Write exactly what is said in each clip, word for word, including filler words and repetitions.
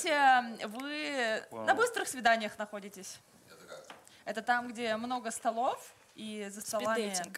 Смотрите, вы на быстрых свиданиях находитесь. Это как? Это там, где много столов, и за столами... Спиддейтинг.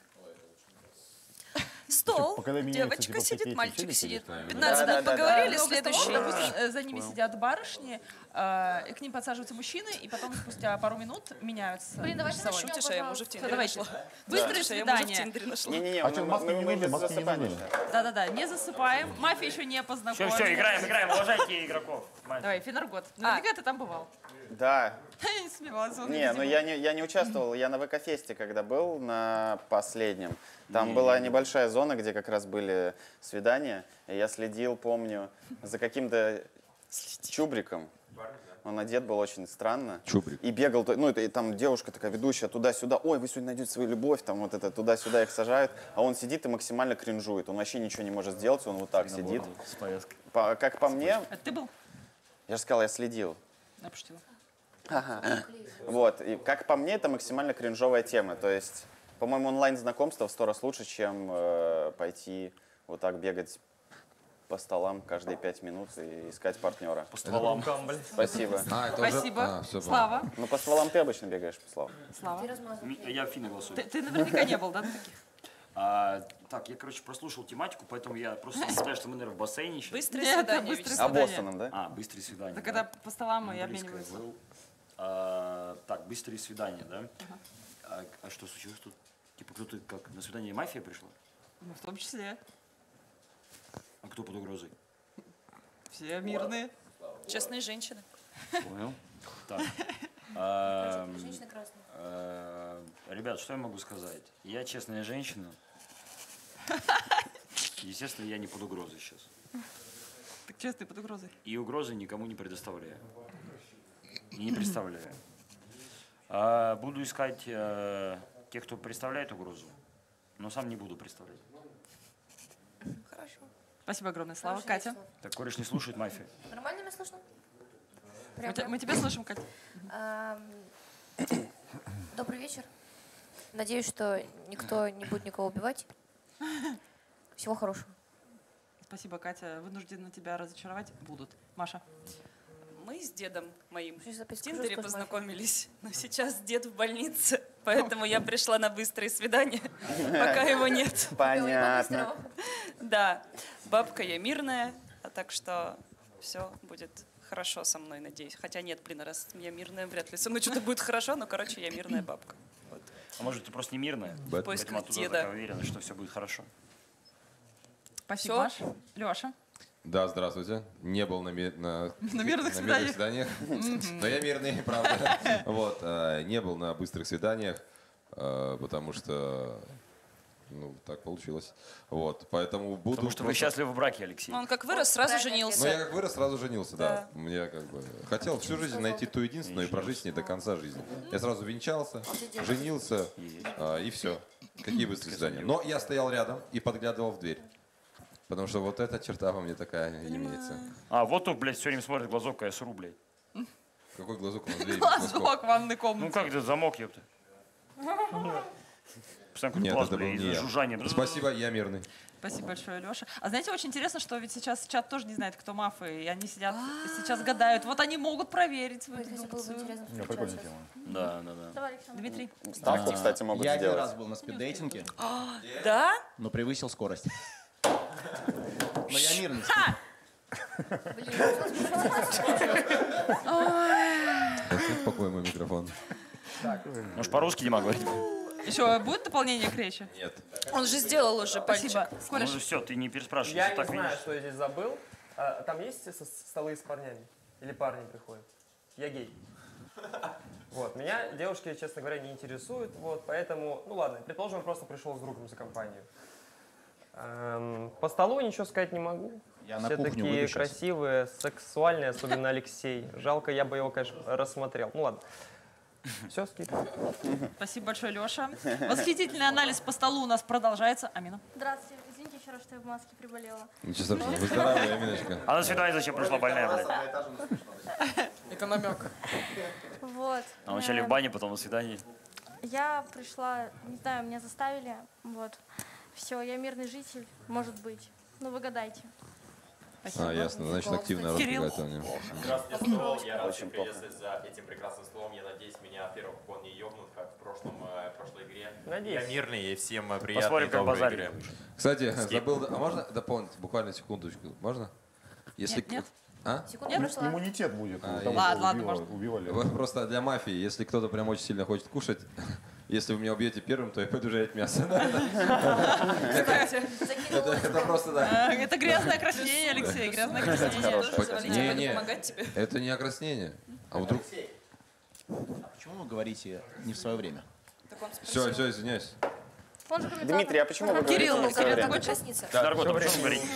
Стол, девочка сидит, мальчик сидит. пятнадцать минут поговорили, следующий. За ними сидят барышни, и к ним подсаживаются мужчины, и потом спустя пару минут меняются. Блин, давайте начнем, шутишь, а я мужа в Тиндере Давайте. нашла. Быстрые свидания. Не-не-не, мы, мы, мы без засыпания. Да-да-да, не засыпаем. Мафия еще не познакомилась. Все, все, играем, играем, уважайте игроков. Давай, Финаргот. Наверняка ты там бывал. Да. Я не смеялась. Не, ну я не, я не участвовал, я на ВК-фесте, когда был на последнем. Там была небольшая зона, где как раз были свидания. И я следил, помню, за каким-то чубриком. Он одет был очень странно. Чубрик. И бегал, ну, это, и там девушка такая ведущая туда-сюда. Ой, вы сегодня найдете свою любовь, там вот это туда-сюда их сажают. А он сидит и максимально кринжует. Он вообще ничего не может сделать, он вот так сидит. По, как по мне... А ты был? Я же сказал, я следил. Я пошутила. Ага. Вот, и как по мне, это максимально кринжовая тема. То есть, по-моему, онлайн-знакомство в сто раз лучше, чем э, пойти вот так бегать по столам каждые пять минут и искать партнера. По стволам. Спасибо. А, это Спасибо. Уже... А, все, Слава. Ну, по стволам ты обычно бегаешь, по Слава. Слава. Я в Финны голосую. Ты, ты наверняка не был, да, на таких? А, так, я, короче, прослушал тематику, поэтому я просто представляю, что мы, наверное, в бассейне сейчас. Быстрое Нет, это свидание. быстрое А свидание. Бостоном, да? А, быстрые свидания. Да, да. когда по столам и Английское обмениваются. был. А, так, быстрые свидания, да? Ага. А, а что случилось тут? Типа кто-то как, на свидание мафия пришла? Ну, в том числе. А кто под угрозой? Все мирные. Честные женщины. Понял. Так. А, Женщина красная. а, ребят, что я могу сказать? Я честная женщина. Естественно, я не под угрозой сейчас. Так честный под угрозой. И угрозы никому не предоставляю. И не представляю. А, буду искать а, тех, кто представляет угрозу, но сам не буду представлять. Хорошо. Спасибо огромное, Слава. Хорошее Катя. число. Так, кореш не слушает мафию. Нормально меня слышно? Мы, Прям, те- прям. мы тебя слышим, Катя. Ам, Добрый вечер. Надеюсь, что никто не будет никого убивать. Всего хорошего. Спасибо, Катя. Вынуждены тебя разочаровать будут. Маша. Мы с дедом моим Сейчас в опять скажу, Тиндере что познакомились, но сейчас дед в больнице, поэтому я пришла на быстрые свидания, пока его нет. Понятно. Да, бабка я мирная, а так что все будет хорошо со мной, надеюсь. Хотя нет, блин, раз я мирная, вряд ли со мной что-то будет хорошо, но, короче, я мирная бабка. Вот. А может, ты просто не мирная? В поисках Поэтому оттуда деда. такая уверена, что все будет хорошо. Спасибо, Всё? Маш. Леша. Да, здравствуйте. Не был на, ми- на, На мирных на мирных свиданиях, но я мирный, правда. Вот, э, не был на быстрых свиданиях, э, потому что, ну, так получилось. Вот, поэтому буду... Потому что вы просто- счастливы в браке, Алексей. Он как вырос, сразу правильно Ну, я женился. как вырос, сразу женился, да. Мне как бы хотел всю жизнь найти ту единственную и прожить с ней до конца жизни. Я сразу венчался, женился, а, и все. Какие быстрые свидания. Но я стоял рядом и подглядывал в дверь. Потому что вот эта черта во мне такая имеется. А, вот тут, блядь, все время смотрит глазок, а я сру, блядь. Какой глазок у нас дверь? Глазок в ванной Ну комнате. как это, замок, ёпта. Постоянно Нет, какой-то глаз, это был блядь, не из-за я. жужжания. Спасибо, я мирный. Спасибо большое, Леша. А знаете, очень интересно, что ведь сейчас чат тоже не знает, кто мафы, и они сидят и сейчас гадают. Вот они могут проверить свою Ой, это было бы дедукцию. интересно встречать сейчас. Да, да, да. Давай, Александр. Дмитрий. Ставку, кстати, могут Я один сделать. раз был на спиддейтинге, Да? но превысил скорость. Но я мирный. Блин, Очень спокойный мой микрофон. Может, по-русски не могу говорить? Еще будет дополнение к речи? Нет. Он же сделал уже пальчик. Спасибо. Ну Кореш. же все, ты не переспрашивай, Я если не так знаю, видишь. что я здесь забыл. А, там есть со- столы с парнями? Или парни приходят? Я гей. Вот, меня девушки, честно говоря, не интересуют, вот, поэтому, ну ладно, предположим, я просто пришел с другом за компанию. Эм, по столу ничего сказать не могу. Я на Все кухню такие выйду щас. красивые, сексуальные, особенно Алексей. Жалко, я бы его, конечно, рассмотрел. Ну ладно. Все, скип. Спасибо большое, Леша. Восхитительный анализ по столу у нас продолжается. Амина. Здравствуйте. Извините еще раз, что я в маске приболела. Ничего страшного. Выздоравливай, Аминочка. А на свидание зачем пришла больная, блядь? Это намек. Вот. А вначале в Э, бане, потом на свидании. Я пришла, не знаю, меня заставили. Вот. Все, я мирный житель, может быть. Ну, вы гадайте. А, ясно, значит, активное Кирилл. разготовление. Прекрасный стол, я рад Очень всем плохо. приветствовать за этим прекрасным столом. Я надеюсь, меня первых он не ёбнут, как в прошлом, э, прошлой игре. Надеюсь. Я мирный и всем э, приятной Посмотрим, как доброй базарить игры. будешь. Кстати, забыл, а можно дополнить буквально секундочку? Можно? Если Нет, нет. А? Секунда прошла. Иммунитет будет. А, у того, ладно, что ладно, убивали- можно. убивали. Вот просто для мафии, если кто-то прям очень сильно хочет кушать, если вы меня убьете первым, то я пойду жарить мясо. Это это просто да. А, Это грязное краснение, Алексей, грязное краснение. Не, не, помогать тебе. это не окраснение. А вдруг... А почему вы говорите не в свое время? Все, все, извиняюсь. Он же комментатор. Дмитрий, а почему вы говорите Кирилл, не в свое Кирилл, время? такой Коснится. Наркот, почему вы говорите?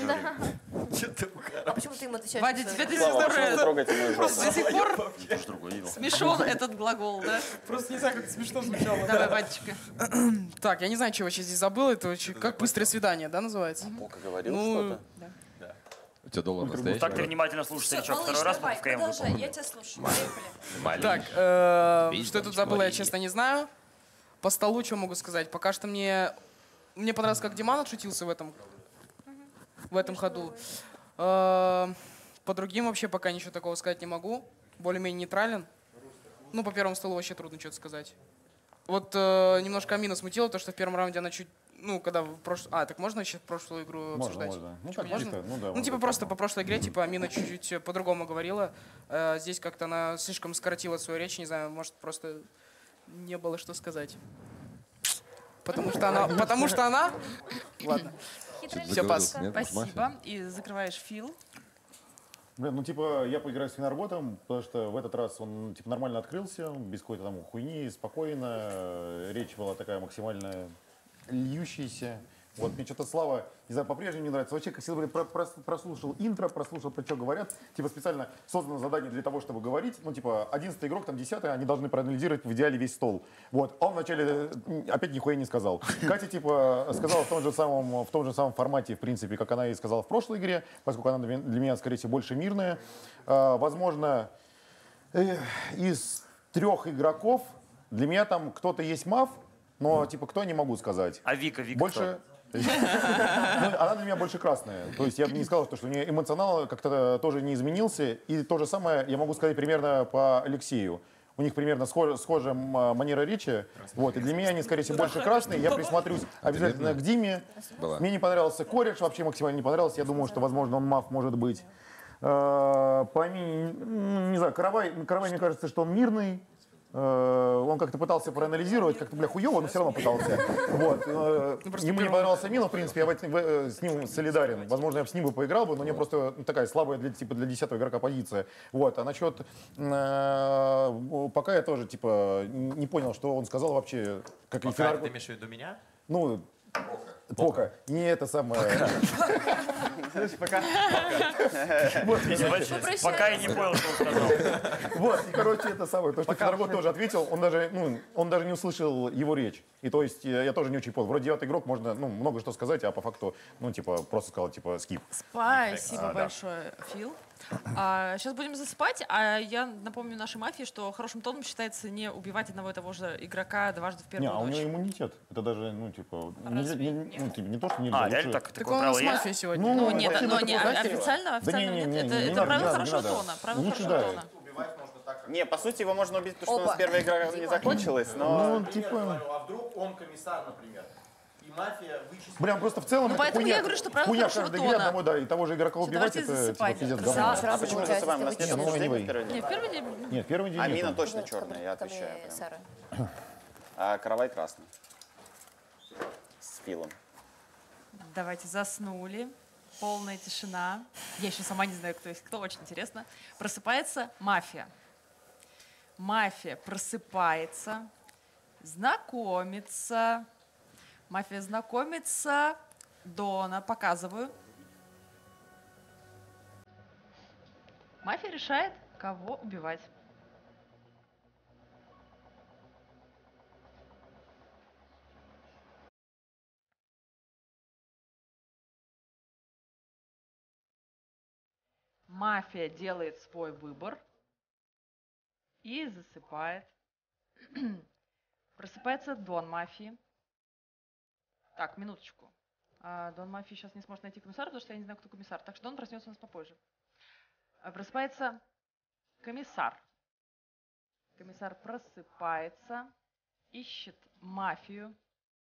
А почему ты им отвечаешь? Вадя, что тебе до Слава, сих почему вы пор трогаете мою жопу? до сих пор Тоже другое видел. смешон этот глагол, да? Просто не знаю, как это смешно звучало. Давай, Вадечка. Так, я не знаю, чего я сейчас здесь забыл. Это очень... Как быстрое свидание, да, называется? Пока говорил Ну, что-то. У тебя доллар настоящий? Так ты внимательно слушаешь старичок. Второй раз в КМ выполнил. я тебя слушаю. Поехали. Так, э, Видишь, что я тут Данечка, забыл, я Мария. честно не знаю. По столу что могу сказать? Пока что мне... Мне понравилось, как Диман отшутился в этом, в этом ходу. Э, По другим вообще пока ничего такого сказать не могу. Более-менее нейтрален. Ну, по первому столу вообще трудно что-то сказать. Вот э, немножко Амина смутила, то, что в первом раунде она чуть... Ну, когда в прошлом... А, так можно сейчас прошлую игру Можно, обсуждать? можно. Ну, Чё, какие-то, можно? ну да. Ну, вот типа это просто можно. по прошлой игре, типа, Амина чуть-чуть по-другому говорила. Э, здесь как-то она слишком скоротила свою речь, не знаю, может, просто не было что сказать. Потому что она... Потому что она... Ладно. Все, пас. Нет, Спасибо. И закрываешь Фил. Блин, ну, типа, я поиграю с Финарботом, потому что в этот раз он, типа, нормально открылся, без какой-то там хуйни, спокойно. э, Речь была такая максимально льющаяся. Вот, мне что-то Слава, не знаю, по-прежнему не нравится. Вот человек, если бы про- про- прослушал интро, прослушал, про что говорят, типа, специально создано задание для того, чтобы говорить. Ну, типа, одиннадцатый игрок, там, десятый, они должны проанализировать в идеале весь стол. Вот, а он вначале э, опять нихуя не сказал. Катя, типа, сказала в том же самом, в том же самом формате, в принципе, как она и сказала в прошлой игре, поскольку она для для меня, скорее всего, больше мирная. А, возможно, э, из трех игроков для меня там кто-то есть маф, но, типа, кто, не могу сказать. А Вика, Вика Больше... Ну, она для меня больше красная. То есть я бы не сказал, что, что у нее эмоционал как-то тоже не изменился. И то же самое я могу сказать примерно по Алексею. У них примерно схож- схожая м, манера речи. Вот. И для меня они, скорее всего, больше красные. Я присмотрюсь обязательно к Диме. Была. Мне не понравился Кореш, вообще максимально не понравился. Я думаю, что, возможно, он маф может быть. Э, По Амине, м, не знаю, Каравай, Каравай, мне кажется, что он мирный. Э, Он как-то пытался проанализировать, как-то, бля, хуёво, но все равно пытался. Вот. Э, Ему не понравился Амин, в принципе, я в этом- в- э, с ним солидарен. Возможно, я бы с ним бы поиграл бы, но мне просто ну, такая слабая для, типа, для десятого игрока позиция. Вот. А насчет... э, Пока я тоже, типа, не понял, что он сказал вообще. Как и Пока Финар- ты имеешь в виду меня? Ну, Пока. Не это самое. Пока. Пока я не понял, что он сказал. Вот, и, короче, это самое. То, что Финаргот тоже ответил, он даже, ну, он даже не услышал его речь. И то есть э, я тоже не очень понял. Вроде девятый игрок, можно, ну, много что сказать, а по факту, ну, типа, просто сказал, типа, скип. Спасибо А, да. большое, Фил. А, сейчас будем засыпать, а я напомню нашей мафии, что хорошим тоном считается не убивать одного и того же игрока дважды в Не, первую а у ночь. него иммунитет. Это даже, ну, типа, нельзя- не, ну, типа, не то, что нельзя. А, лучше- реально так? Так Такое он у нас правило есть? мафия сегодня. Ну, Ну, нет, вообще, но это не, плохо. официально, Да официально не, не, нет. не, Это, не это надо, правило не надо, хорошего не надо. тона. Правило Лучше хорошего да. тона. Не, по сути, его можно убить, потому что у нас Опа. первая игра не закончилась, но... Ну, типа... А вдруг он комиссар, например, и мафия вычислит... Прям просто в целом Ну, это поэтому хуйня, я говорю, что правило хуйня хорошего каждой игре тона. одного, да, и того же игрока Всё, убивать, давайте это типа засыпать. пиздец Да, говно. А сразу почему получается, засыпаем? У нас что нет вы ну, обсуждений anyway. в первый день? Не, в первый день. Нет, первый день Амина нет. точно черная, я Ко мне отвечаю. прям. Сара. А каравай красный. С Филом. Давайте заснули. Полная тишина. Я еще сама не знаю, кто есть кто. Очень интересно. Просыпается мафия. Мафия просыпается, знакомится. Мафия знакомится. Дона, показываю. Мафия решает, кого убивать. Мафия делает свой выбор и засыпает. Просыпается Дон мафии. Так, минуточку. А, Дон Мафии сейчас не сможет найти комиссара, потому что я не знаю, кто комиссар. Так что Дон проснется у нас попозже. А, Просыпается комиссар. Комиссар просыпается, ищет мафию.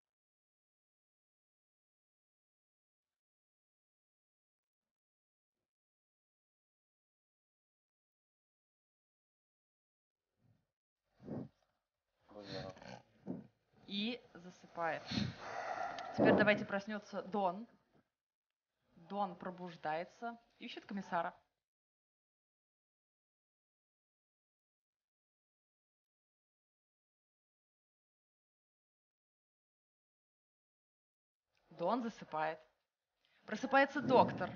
И засыпает. Теперь давайте проснется Дон. Дон пробуждается, ищет комиссара. Дон засыпает. Просыпается доктор.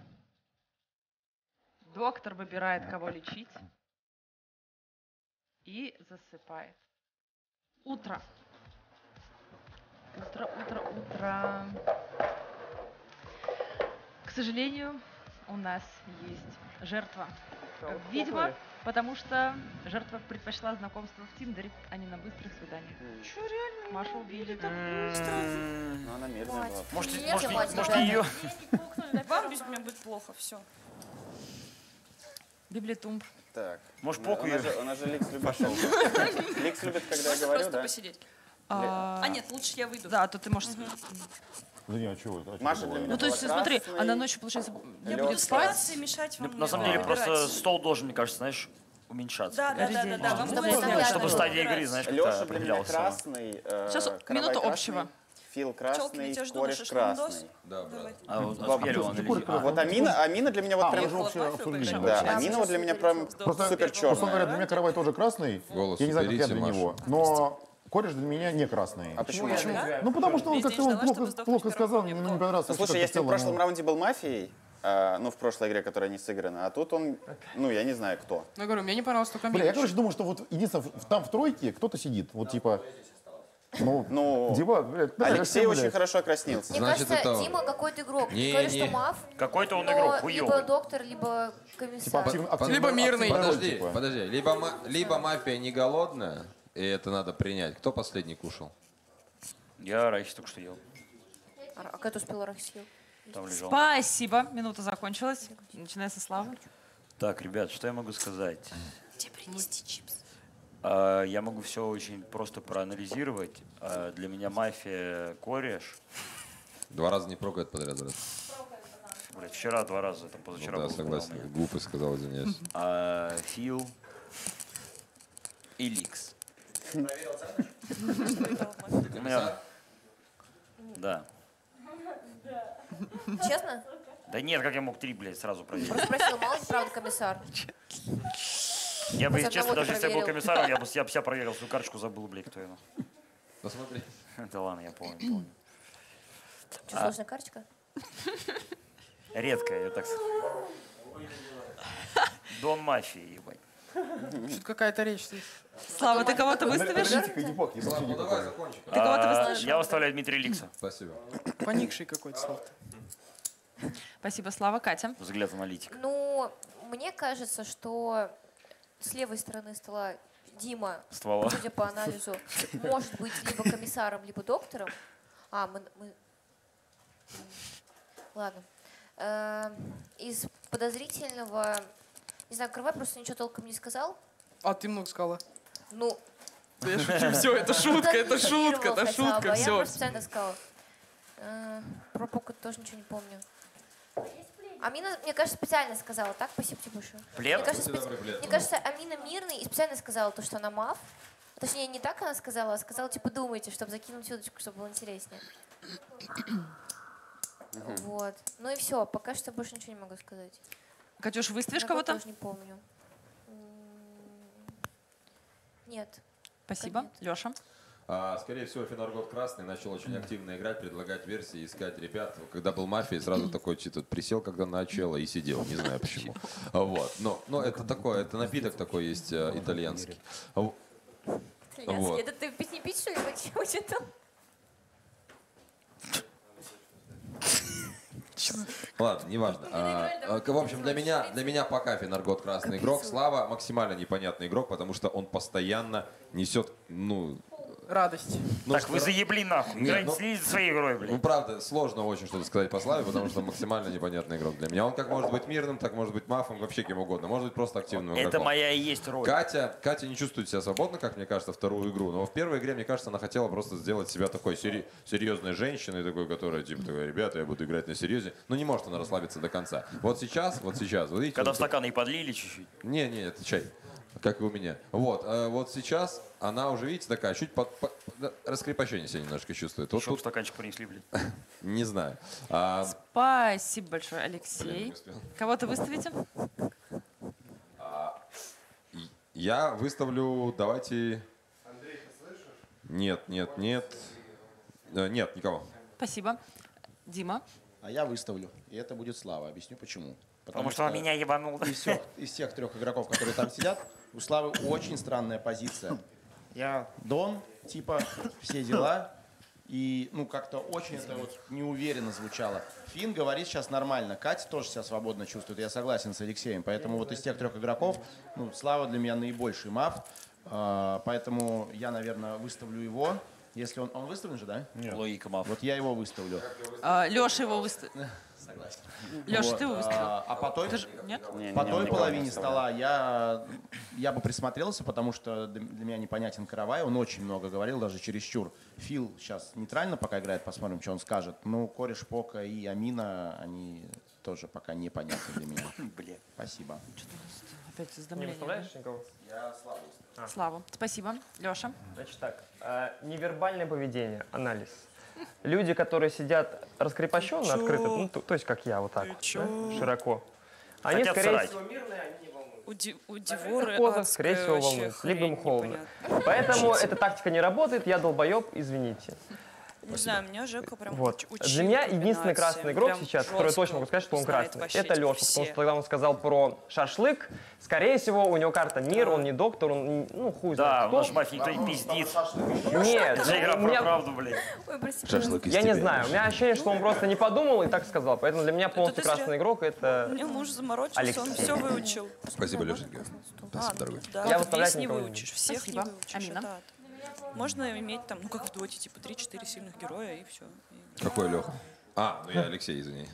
Доктор выбирает, кого лечить. И засыпает. Утро. Утро, утро, утро. К сожалению, у нас есть жертва. Видимо, потому что жертва предпочла знакомство в Тиндере, а не на быстрых свиданиях. Что, реально? Машу убили. так быстро? Ну, она мирная была. Может, Нет, может, хватит, может да. ее... Вам без меня будет плохо, все. Библитумб. Так. Может, ну, похуй она её? же, она же Ликс любит. Ликс любит, когда я Можно говорю, просто да? посидеть. А, А нет, лучше я выйду. Да, то ты можешь... Да не, а чего это? А чё Маша такое? для меня Ну, то есть, была смотри, красной, она ночью, получается, не Я Лёд. буду будет спать. стараться и мешать вам. На самом мне деле, выбирать. просто стол должен, мне кажется, знаешь, уменьшаться. Да, да, да, да, да. Вам Чтобы будет это легче чтобы стадия выбирать. игры, знаешь, как-то Леша для меня определялась сама. красный, э, Сейчас Каравай минута красный, общего. Фил Пчелки, красный, я тебя жду, кореш наши шмандос. красный. Да, да. А вот Бабка, Аспель, он слушай, или- Курик, а, Вот Амина, Амина для меня вот А, прям... мы же вообще обсудили. Да, Да, Да, Амина вот для меня слушай, прям Просто, супер просто он говорит, черная. для меня каравай тоже красный. Голос Я не знаю, как я уберите, для Маша. него. Но кореш для меня не красный. А почему? Ну, потому что он Весь как-то день он ждала, чтобы плохо, сдохнуть плохо в сказал, коробке. мне не понравилось. Ну, слушай, если в прошлом раунде был мафией, а, ну, в прошлой игре, которая не сыграна, а тут он, ну, я не знаю, кто. Ну, я говорю, мне не понравилось только Бля, я, Миша. короче, думаю, что вот единственное, в- там в тройке кто-то сидит. Вот типа... Ну, Ну, Дима, блядь, да, Алексей всем, очень блядь. хорошо окраснился. Мне Значит, кажется, это- Дима какой-то игрок. Не, Ты говоришь, не. что мав, Какой-то он но игрок, либо хуёвый. доктор, либо Типа комиссар. актив- активный- Либо мирный. активный роль, Подожди, типа. подожди. Либо, ма- либо мафия не голодная, и это надо принять. Кто последний кушал? Я раньше только что ел. А а как ты успел Рахсил? Там лежал. Спасибо. Минута закончилась. Начиная со Славы. Так, ребят, что я могу сказать? Тебе принести чипсы. А, Я могу все очень просто проанализировать. А, Для меня мафия кореш. Два раза не прокает подряд, брат. Блядь, вчера два раза, там позавчера Да, был, согласен. у меня. Глупость сказал, извиняюсь. А, Фил и Ликс. У меня... Да. Честно? Да нет, как я мог три, блядь, сразу проверить? Просто спросил, мало ли правда комиссар? Я бы, Хоть если честно, одного ты даже если я был проверил. комиссаром, я бы я бы себя проверил, свою карточку забыл, блядь, кто я. Посмотри. Да ладно, я помню, помню. Что, сложная карточка? Редкая, я так сказал. Дон мафии, ебать. Что-то какая-то речь здесь. Слава, ты кого-то выставишь? Аналитика не пах, я Слава, вообще не ну давай такой. закончим. Ты кого-то А, выставишь? Я выставляю Дмитрия Ликса. Спасибо. Поникший какой-то Слав. Спасибо, Слава. Катя. Взгляд аналитика. Ну, мне кажется, что с левой стороны стола Дима, Ствола. судя по анализу, может быть либо комиссаром, либо доктором. А, мы... мы- Ладно. Э, Из подозрительного... Не знаю, Каравай просто ничего толком не сказал. А ты много сказала. Ну, Да я шучу, все, это шутка, это шутка, это хотя бы, шутка, а Я все. просто специально сказала. Э, Про Пока тоже ничего не помню. Амина, мне кажется, специально сказала, так? Спасибо тебе большое. Плед? Мне кажется, Будьте специ- добры, плед. мне кажется, Амина мирный и специально сказала то, что она мав. Точнее, не так она сказала, а сказала, типа, думайте, чтобы закинуть удочку, чтобы было интереснее. Вот. Ну и все, пока что больше ничего не могу сказать. Катюш, выставишь Народ кого-то? тоже не помню. М, Нет. Спасибо. Нет. Леша. А, скорее всего, Фенаргот Красный начал очень активно играть, предлагать версии, искать ребят. Когда был мафией, сразу такой чисто присел, когда начало, и сидел. Не знаю почему. А, Вот. Но, но это такое, это напиток такой есть э, итальянский. А, в- Итальянский. Вот. Это ты песни пить, что ли, учитал? Ладно, неважно. А, а, в общем, для меня, для меня пока Фенаргот красный игрок. Слава максимально непонятный игрок, потому что он постоянно несет, ну, радость. Ну, Так, что- вы заебли нахуй. Нет, Играйте, ну- следите за своей игрой, блядь. Ну, правда, сложно очень что-то сказать по Славе, потому что максимально непонятный игрок для меня. Он как может быть мирным, так может быть мафом, вообще кем угодно. Может быть просто активным игроком. Это моя и есть роль. Катя, Катя не чувствует себя свободно, как мне кажется, вторую игру. Но в первой игре, мне кажется, она хотела просто сделать себя такой сери- серьезной женщиной, такой, которая типа такая, ребята, я буду играть на серьезе. Но не может она расслабиться до конца. Вот сейчас, вот сейчас, вот видите. Когда вот в стаканы и подлили чуть-чуть. Не, не, это чай. Как и у меня. Вот, а вот сейчас она уже, видите, такая, чуть под, под- да, раскрепощение себя немножко чувствует. Вот Еще тут стаканчик принесли, блядь. не знаю. А, Спасибо большое, блин, Алексей. не успел. Кого-то выставите? Я выставлю, давайте... Андрей, ты слышишь? Нет, нет, нет. Э, Нет, никого. Спасибо. Дима. А я выставлю. И это будет Слава. Объясню почему. Потому что он меня ебанул. Из, всех, из тех трех игроков, которые там сидят, у Славы очень странная позиция. Я Дон, типа, все дела. И, ну, как-то очень это вот неуверенно звучало. Финн говорит сейчас нормально. Катя тоже себя свободно чувствует. Я согласен с Алексеем. Поэтому вот из тех трех игроков, ну, Слава для меня наибольший маф. А, поэтому я, наверное, выставлю его. Если он... Он выставлен же, да? Нет. Логика маф. Вот я его выставлю. А, Леша его выставил. Согласен. Леша, Вот, ты его выставил. А, а по той, Ты же- Нет? Не, по не, той никого половине не стола я, я бы присмотрелся, потому что для для меня непонятен Каравай. Он очень много говорил, даже чересчур. Фил сейчас нейтрально пока играет, посмотрим, что он скажет. Ну, кореш Пока и Амина, они тоже пока непонятны для меня. Бля. Спасибо. Опять Не уведомление. выставляешь никого? Я Славу. А. Славу. Спасибо. Леша. Значит так, э, невербальное поведение, анализ. Люди, которые сидят раскрепощенно, Ты чё? открыто, ну, то, то есть как я, вот так, Ты вот, чё? да, широко, они, Хотят скорее срать. всего, мирные, они не волнуются. У, ди- у В Диворы открытых позах, адская скорее всего, вообще волнуются, либо им хрень холодно. непонятная. Поэтому эта тактика не работает, я долбоеб, извините. Не знаю, меня Жека прям Вот. уч- учил Для меня единственный комбинациям. красный игрок Прям сейчас, который я жестко точно могу сказать, что он знает красный, вообще, это типа, Леша, все. потому что когда он сказал про шашлык, скорее всего, у него карта мир, он не доктор, он, ну, хуй Да, знает у кто. нас мафия никто не пиздит. Нет, Это игра у про меня- правду, блядь. Ой, прости. Шашлык из я не тебя. знаю, у меня ощущение, что он просто не подумал и так сказал, поэтому для меня полностью ты зря. красный игрок это... Мне муж заморочился, он Алексей. все выучил. Спасибо, Лешенька. Спасибо, дорогой. Да, Я ты выставлять весь не никого не выучишь, буду. всех Спасибо. не выучишь. Амина. это ад. Можно иметь там, ну как в доте, типа три-четыре сильных героя и все. Какой Леха? А, ну я Алексей, извини.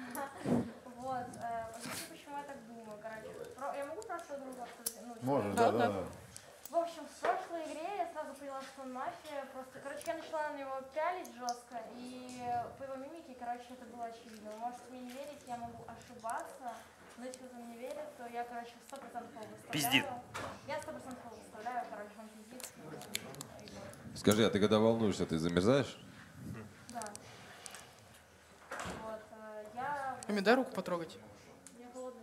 Вот, э, объясню, почему я так думаю, короче. Про- Я могу прошлую друга обсудить? Ну, Можешь, Да, да, да. да. да. В общем, в прошлой игре я сразу поняла, что он мафия. Просто, короче, я начала на него пялить жестко, и по его мимике, короче, это было очевидно. Вы можете мне не верить, я могу ошибаться, но если кто-то мне верит, то я, короче, сто процентов его выставляю. Пиздит. Я сто процентов его выставляю, короче, он пиздит. Скажи, а ты когда волнуешься, ты замерзаешь? Да. Вот, э, я... Ами, дай руку потрогать. Я голодная.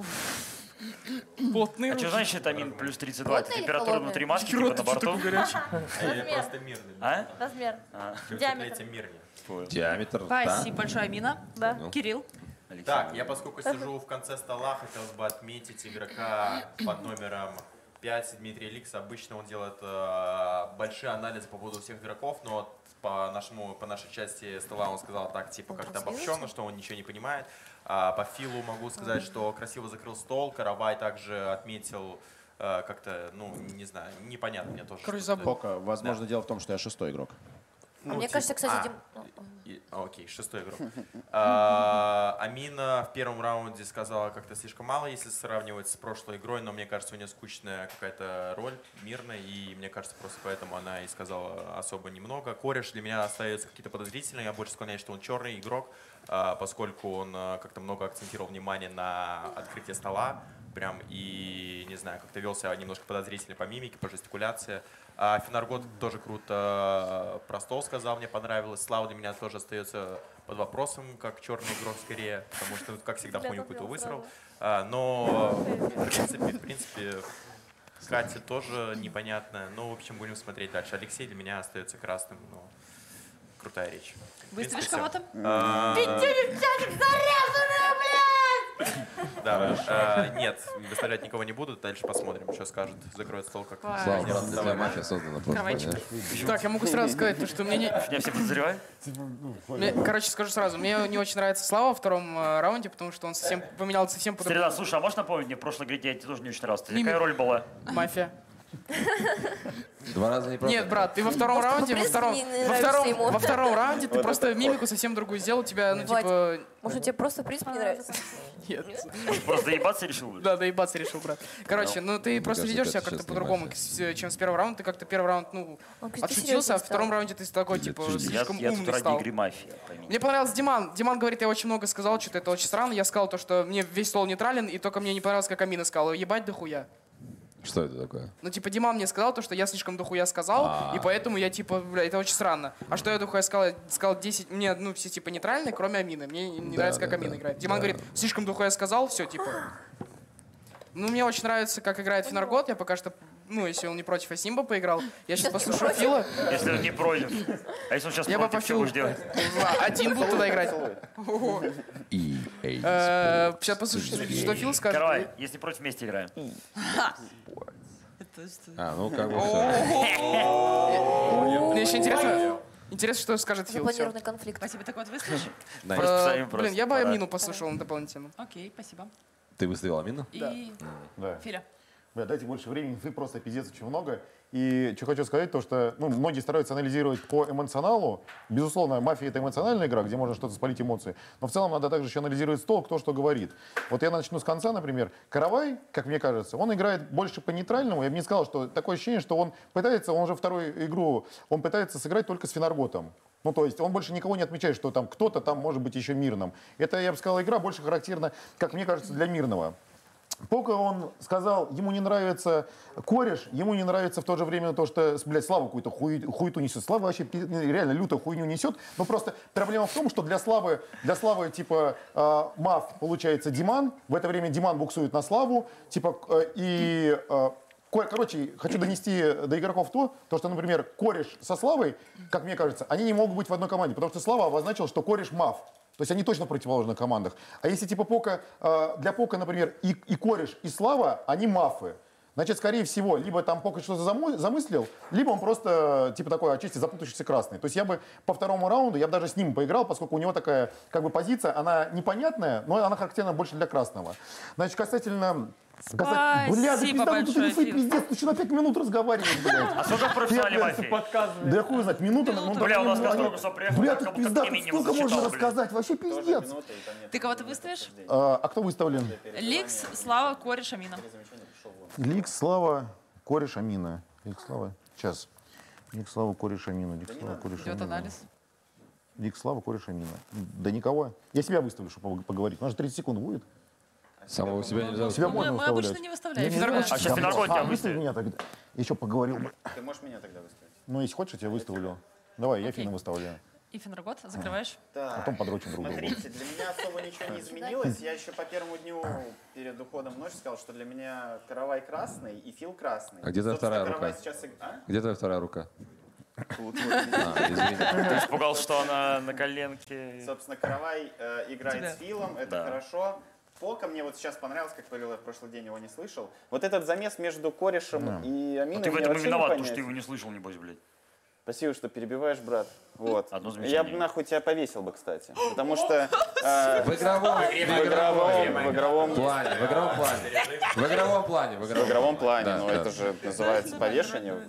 Плотные А что руки. значит это мин плюс тридцать два? Это Плотные или температура холодные? внутри маски, Рот, типа на ты чё борту? такой горячий? Или Размер. просто мирный. А? Размер. А. Диаметр. Эти мирнее. Диаметр, да? Спасибо большое, Амина. Да. Ну. Кирилл. Так, я поскольку сижу в конце стола, хотелось бы отметить игрока под номером пять, Дмитрий Ликс. Обычно он делает э, большие анализы по поводу всех игроков, но вот по, нашему, по нашей части стола он сказал так, типа, как-то обобщенно, что он ничего не понимает. А по Филу могу сказать, что красиво закрыл стол. Каравай также отметил э, как-то, ну, не знаю, непонятно мне тоже. Короче, что-то. забыл. Пока, возможно, дело в том, что я шестой игрок. А мне кажется, кстати, а, Дим... и- а, окей, шестой игрок. А, Амина в первом раунде сказала как-то слишком мало, если сравнивать с прошлой игрой, но мне кажется, у нее скучная какая-то роль, мирная, и мне кажется, просто поэтому она и сказала особо немного. Кореш для меня остается какие-то подозрительные, я больше склоняюсь, что он черный игрок, а, поскольку он а, как-то много акцентировал внимание на открытие стола, прям, и, не знаю, как-то вел себя немножко подозрительно по мимике, по жестикуляции. А Финаргот тоже круто про стол сказал, мне понравилось. Слава для меня тоже остается под вопросом, как черный игрок скорее, потому что, как всегда, хуйню какую-то высрал. А, но, в принципе, в принципе, Катя тоже непонятная. Ну, в общем, будем смотреть дальше. Алексей для меня остается красным, но крутая речь. В принципе, Выставишь всё. кого-то? А, Девчонок зарезанная, блядь! Да, а, нет, выставлять никого не буду, дальше посмотрим, что скажет. Закроет стол как. Слава, брат, для тебя мафия создана просто, Кроватчик. понимаешь? Так, я могу сразу сказать, то, что мне не... Меня все подозревают? Мне- короче, скажу сразу, мне не очень нравится Слава во втором э, раунде, потому что он совсем поменял совсем по Среда, слушай, а можешь напомнить мне, в прошлой игре я тебе тоже не очень нравился? Мимик. Какая роль была? Мафия. Два раза не просто. Нет, брат, ты во втором Может, раунде, в во принципе, втором, не- не во нравишься втором, ему. во втором раунде ты Вот просто это мимику совсем другую сделал, тебя, ну, Вадь, типа... Может, тебе просто, в принципе, не нравится? Нет. Просто доебаться решил? Да, доебаться решил, брат. Короче, ну ты просто кажется, ведешь себя это как-то честная по-другому, мафия. с- чем с первого раунда. Ты как-то первый раунд, ну, Он, кстати, отшутился, а серьезный в втором стал. раунде ты такой, типа, Я- Я, слишком я тут умный ради стал. игры мафия, пойми. Мне понравился Диман. Диман говорит, я очень много сказал, что-то это очень странно. Я сказал то, что мне весь стол нейтрален, и только мне не понравилось, как Амина сказала, ебать дохуя. Что это такое? Ну, типа, Диман мне сказал то, что я слишком дохуя сказал, А. и поэтому я, типа, бля, это очень странно. А что я дохуя сказал? Сказал десять, мне, ну, все, типа, нейтральные, кроме Амины. Мне не Да, нравится, как да, Амина да. играет. Диман Да. говорит, слишком дохуя сказал, все, типа. Ну, мне очень нравится, как играет Финаргот. Я пока что, ну, если он не против, а Симба поиграл. Я сейчас послушаю Фила. Если он не против. А если он сейчас Я бы против, по что Филу будешь делать? один буду тогда играть. И Э, Сейчас послушаю, что Фил скажет. Каравай, если против, вместе играем. Это что? А, ну как бы Мне еще интересно, интересно, что скажет Фил. Всё. Запланированный конфликт. Спасибо, так вот выслушай. Просто Э, поставим Блин, просто. я бы Пора. Амину послушал дополнительно. Окей, спасибо. Ты выставил Амину? И Да. Филя. Бля, дайте больше времени, инфы просто пиздец очень много. И что хочу сказать, то что ну, многие стараются анализировать по эмоционалу. Безусловно, мафия — это эмоциональная игра, где можно что-то спалить эмоции. Но в целом надо также еще анализировать стол, кто что говорит. Вот я начну с конца, например. Каравай, как мне кажется, он играет больше по нейтральному. Я бы не сказал, что такое ощущение, что он пытается, он уже вторую игру, он пытается сыграть только с Финарготом. Ну, то есть он больше никого не отмечает, что там кто-то там может быть еще мирным. Это, я бы сказал, игра больше характерна, как мне кажется, для мирного. Пока он сказал, ему не нравится кореш, ему не нравится в то же время то, что, блядь, Слава какую-то хуй- хуету несет. Слава вообще пи- реально лютую хуйню несет. Но просто проблема в том, что для Славы, для Славы типа, э, Мав получается Диман. В это время Диман буксует на Славу. Типа, э, и... Э, ко- Короче, хочу донести до игроков то, то, что, например, кореш со Славой, как мне кажется, они не могут быть в одной команде, потому что Слава обозначил, что кореш Мав. То есть они точно в противоположных командах. А если типа Пока, э, для Пока, например, и, и кореш, и Слава, они мафы. Значит, скорее всего, либо там Пока что-то замы- замыслил, либо он просто типа такой отчасти запутавшийся красный. То есть я бы по второму раунду, я бы даже с ним поиграл, поскольку у него такая как бы позиция, она непонятная, но она характерна больше для красного. Значит, касательно... Касательно... Бля, да Спасибо пизда, ну тут большое, инфы Фил. пиздец, ты что на пять минут разговариваешь, блядь. А сколько в профессионале Я, мафии? Да я хуй знать, минута, ну, Бля, у нас ну, настолько все приехало, Бля, как тут будто пизда, ты тут минимум сколько можно засчитал, блин. рассказать, вообще пиздец. Ты кого-то выставишь? А, а кто выставлен? Ликс, Слава, кореш, Амина. Ликс, Слава, кореш, Амина. Ликс, Слава, сейчас. Ликс, Слава, кореш, Амина. Ликс, Слава, кореш, Идет Амина. анализ. Ликс, Слава, кореш, Амина. Да никого. Я себя выставлю, чтобы поговорить. У нас же тридцать секунд будет. Самого себя нельзя Себя Мы- можно мы выставлять. обычно не выставляем. Я Финаргот знаю. А сейчас Финаргот тебя А, выставь выставит. меня тогда. Еще поговорил бы. Ты можешь меня тогда выставить? Ну, если хочешь, я тебя выставлю. Давай, я Окей. Фина выставляю. И Финаргот, закрываешь. Так, Потом подрочим друг друга. смотрите, для меня особо ничего не изменилось. Я еще по первому дню перед уходом в ночь сказал, что для меня Каравай красный и Фил красный. А где твоя Собственно, вторая Каравай рука? сейчас иг- а? Где твоя вторая рука? Тут, вот, А, извини. Ты испугался, что она на коленке. Собственно, Каравай э, играет Тебя. с Филом, это Да. хорошо. Пока мне вот сейчас понравилось, как говорил, я в прошлый день его не слышал. Вот этот замес между корешем и Аминой Ну, ты в мне этом и вообще виноват, не потому что ты понять. его не слышал, небось, блядь. Спасибо, что перебиваешь, брат. Вот. Одно Я замечание. бы нахуй тебя повесил бы, кстати. Потому что э, В игровом, в игровом, в игровом, плане, в игровом плане. В игровом плане, в в игровом игровом плане, Да, ну да. это же называется повешение.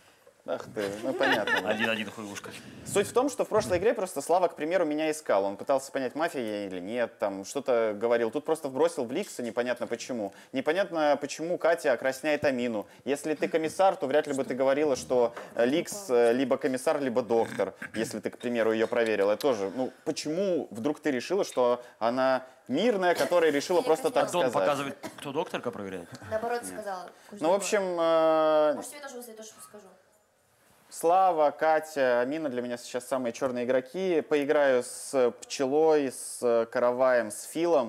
Ах ты, ну понятно. Один-один хуйлушка. Суть в том, что в прошлой игре просто Слава, к примеру, меня искал. Он пытался понять, мафия я или нет, там что-то говорил. Тут просто вбросил в Ликса, непонятно почему. Непонятно, почему Катя окрасняет Амину. Если ты комиссар, то вряд ли бы ты говорила, что э, Ликс э, либо комиссар, либо доктор, если ты, к примеру, ее проверила. Это тоже, ну, почему вдруг ты решила, что она мирная, которая решила просто так Дон сказать? показывает, кто докторка проверяет. Наоборот сказала. Ну, в общем, э, Может, тебе тоже выставить, то, что скажу. Слава, Катя, Амина для меня сейчас самые черные игроки. Поиграю с Пчелой, с Караваем, с Филом.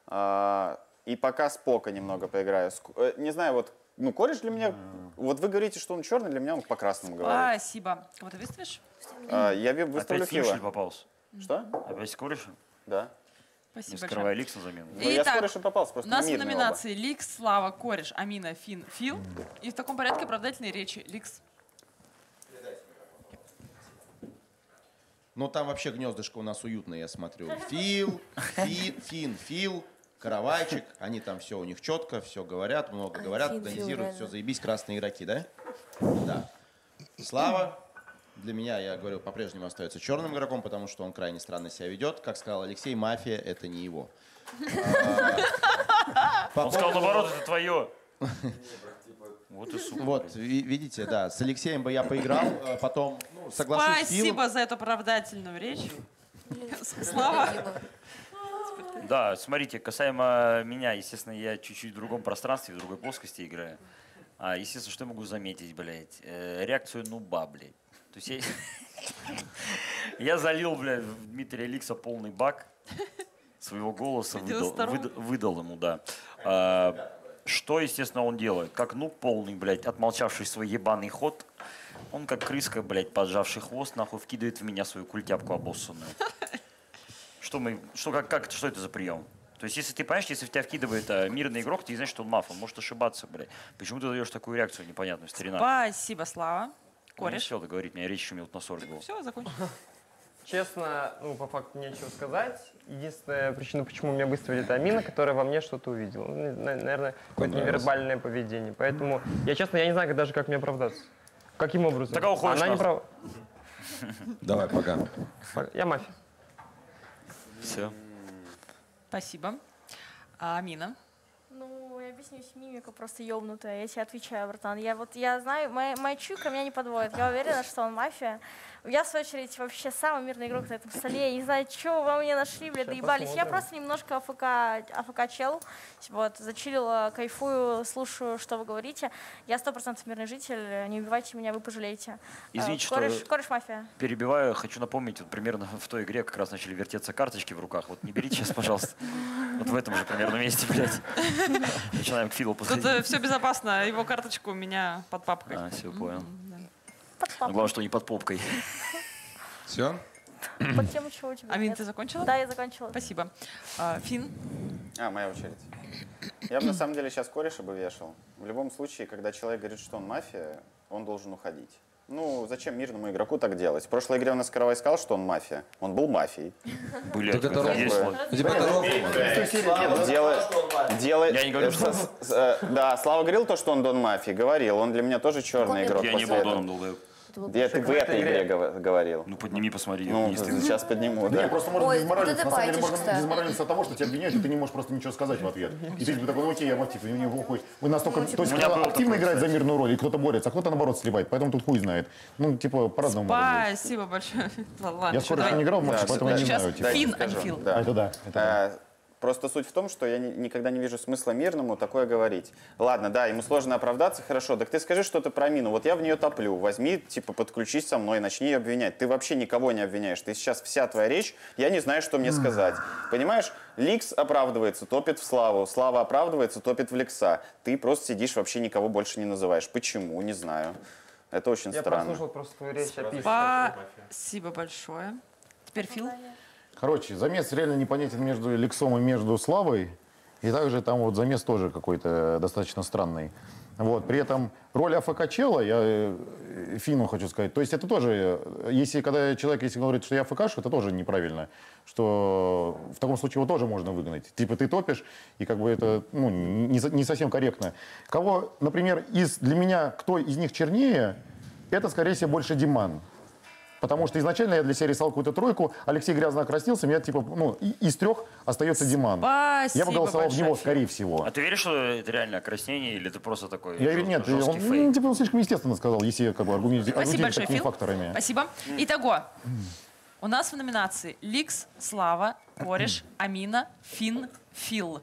а, И пока с Пока немного поиграю. С Ко- э, Не знаю, вот, ну, кореш для меня... Вот вы говорите, что он черный, для меня он по красному говорит. Спасибо. Кого-то выставишь? А, Я ви- выставлю Опять с Лишель Фила. попался. Что? Опять с корешем? Да. Спасибо Не большое. скрывай Ликс на замену. Ну, я с Итак, корешем попался, у просто нас в мирные оба. номинации Ликс, Слава, Кореш, Амина, Фин, Фил. И в таком порядке оправдательные речи. Ликс. Ну, там вообще гнездышко у нас уютное, я смотрю. Фил, Фи, Фин, Фил, каравайчик, они там все у них четко, все говорят, много говорят, Фин, Фил, тонизируют, реально. все заебись, красные игроки, да? Да. Слава, для меня, я говорю, по-прежнему остается черным игроком, потому что он крайне странно себя ведет. Как сказал Алексей, мафия — это не его. Он сказал, наоборот, это твое. Вот и сука. Вот, ви- видите, да, с Алексеем бы я поиграл, а потом, ну, соглашусь с Филом. Спасибо за эту оправдательную речь. Слава. Да, смотрите, касаемо меня, естественно, я чуть-чуть в другом пространстве, в другой плоскости играю. А, естественно, что я могу заметить, блядь? Э, реакцию нуба, блядь. То есть я, я залил, блядь, в Дмитрия Ликса полный бак своего голоса, выдал, выд- выдал ему, да. А, что, естественно, он делает? Как нуб полный, блядь, отмолчавший свой ебаный ход, он как крыска, блядь, поджавший хвост, нахуй, вкидывает в меня свою культяпку обоссанную. Что мы, что, как, как, что это за прием? То есть, если ты понимаешь, если в тебя вкидывает а, мирный игрок, ты не знаешь, что он маф, он может ошибаться, блядь. Почему ты даешь такую реакцию непонятную, старина? Спасибо, Слава. Кореш. Все договорить, у меня речь еще минут на сорок было. Все, закончил. Честно, ну, по факту нечего сказать. Единственная причина, почему меня выставили, это Амина, которая во мне что-то увидела. Ну, на- наверное, какое-то невербальное поведение. Поэтому, я честно, я не знаю как- даже, как мне оправдаться. Каким образом? Так, а уходишь Она не нахуй. права. Давай, пока. Я мафия. Все. Спасибо. А Амина? Ну, я объяснюсь, мимика просто ёбнутая, я тебе отвечаю, братан. Я вот, я знаю, моя, моя чуйка меня не подводит. Я уверена, что он мафия. Я, в свою очередь, вообще самый мирный игрок на этом столе. Я не знаю, что вы во мне нашли, блядь, доебались. Я просто немножко АФК, АФК чел. Вот, зачилила, кайфую, слушаю, что вы говорите. Я сто процентов мирный житель, не убивайте меня, вы пожалеете. Извините, Э, кореш, что кореш мафия. перебиваю. Хочу напомнить, вот примерно в той игре как раз начали вертеться карточки в руках. Вот не берите сейчас, пожалуйста. Вот в этом же примерно месте, блядь. Начинаем к Филу Тут подходить. все безопасно, его карточка у меня под папкой. А, все, понял. Под Но папкой. главное, что не под попкой. Все? Под тем, чего у тебя Амин, нет. ты закончила? Да, я закончила. Спасибо. А, Фин? А, моя очередь. Я бы на самом деле сейчас кореша бы вешал. В любом случае, когда человек говорит, что он мафия, он должен уходить. Ну, зачем мирному игроку так делать? В прошлой игре у нас Каравай сказал, что он мафия. Он был мафией. Были Так это как бы, есть ровно. вот. Типа это ровно. Делает, делает, Я не говорю, что- с- с- э, Да, Слава говорил то, что он Дон Мафии. Говорил. Он для меня тоже черный игрок. Я не после был этого. доном долбоеб. Я ты в этой игре гов- говорил. Ну подними, посмотри. Ну, вниз ты. сейчас подниму, Не, да. просто можно Ой, дезморалиться. вот На это самом деле можно батюшка. дезморалиться от того, что тебя обвиняют, и ты не можешь просто ничего сказать в ответ. И ты такой, ну окей, я мотив, и у него хуй. Вы настолько, Ну, типа, то есть у меня кто был активно такой, играет за кстати. мирную роль, и кто-то борется, а кто-то наоборот сливает. Поэтому тут хуй знает. Ну, типа, по-разному может быть. Спасибо большое. Ладно, Я чё, скоро давай. не играл в матче, Да, поэтому я не сейчас знаю. типа. Дайте Фин, а не скажу. Фил. Да. А, это да, это да. А, Просто суть в том, что я ни- никогда не вижу смысла мирному такое говорить. Ладно, да, ему сложно оправдаться, хорошо. Так ты скажи что-то про Мину. Вот я в нее топлю. Возьми, типа, подключись со мной, начни ее обвинять. Ты вообще никого не обвиняешь. Ты сейчас вся твоя речь, я не знаю, что мне сказать. Понимаешь? Ликс оправдывается, топит в Славу. Слава оправдывается, топит в Ликса. Ты просто сидишь, вообще никого больше не называешь. Почему? Не знаю. Это очень Я странно. прослушал просто твою речь, описываю. Спасибо большое. Теперь Фил. Короче, замес реально непонятен между Лексом и между Славой. И также там вот замес тоже какой-то достаточно странный. Вот. При этом роль АФК чела, я э, Фину хочу сказать, то есть это тоже, э, если когда человек если говорит, что я АФКшу, это тоже неправильно. Что в таком случае его тоже можно выгнать. Типа ты топишь, и как бы это ну, не, со- не совсем корректно. Кого, например, из, для меня, кто из них чернее, это, скорее всего, больше Диман. Потому что изначально я для себя рисовал какую-то тройку, Алексей грязно окраснился, меня типа, ну, и- из трех остается Диман. Спасибо Я бы голосовал в большое, него, Фил. скорее всего. А ты веришь, что это реально окраснение, или это просто такой Я говорю, жёст- нет, жесткий он, фейк? ну, типа, он слишком естественно сказал, если как бы аргумент- Спасибо аргументировать большое, такими Фил. факторами. Спасибо. Итого, у нас в номинации Ликс, Слава, Кореш, Амина, Фин, Фил.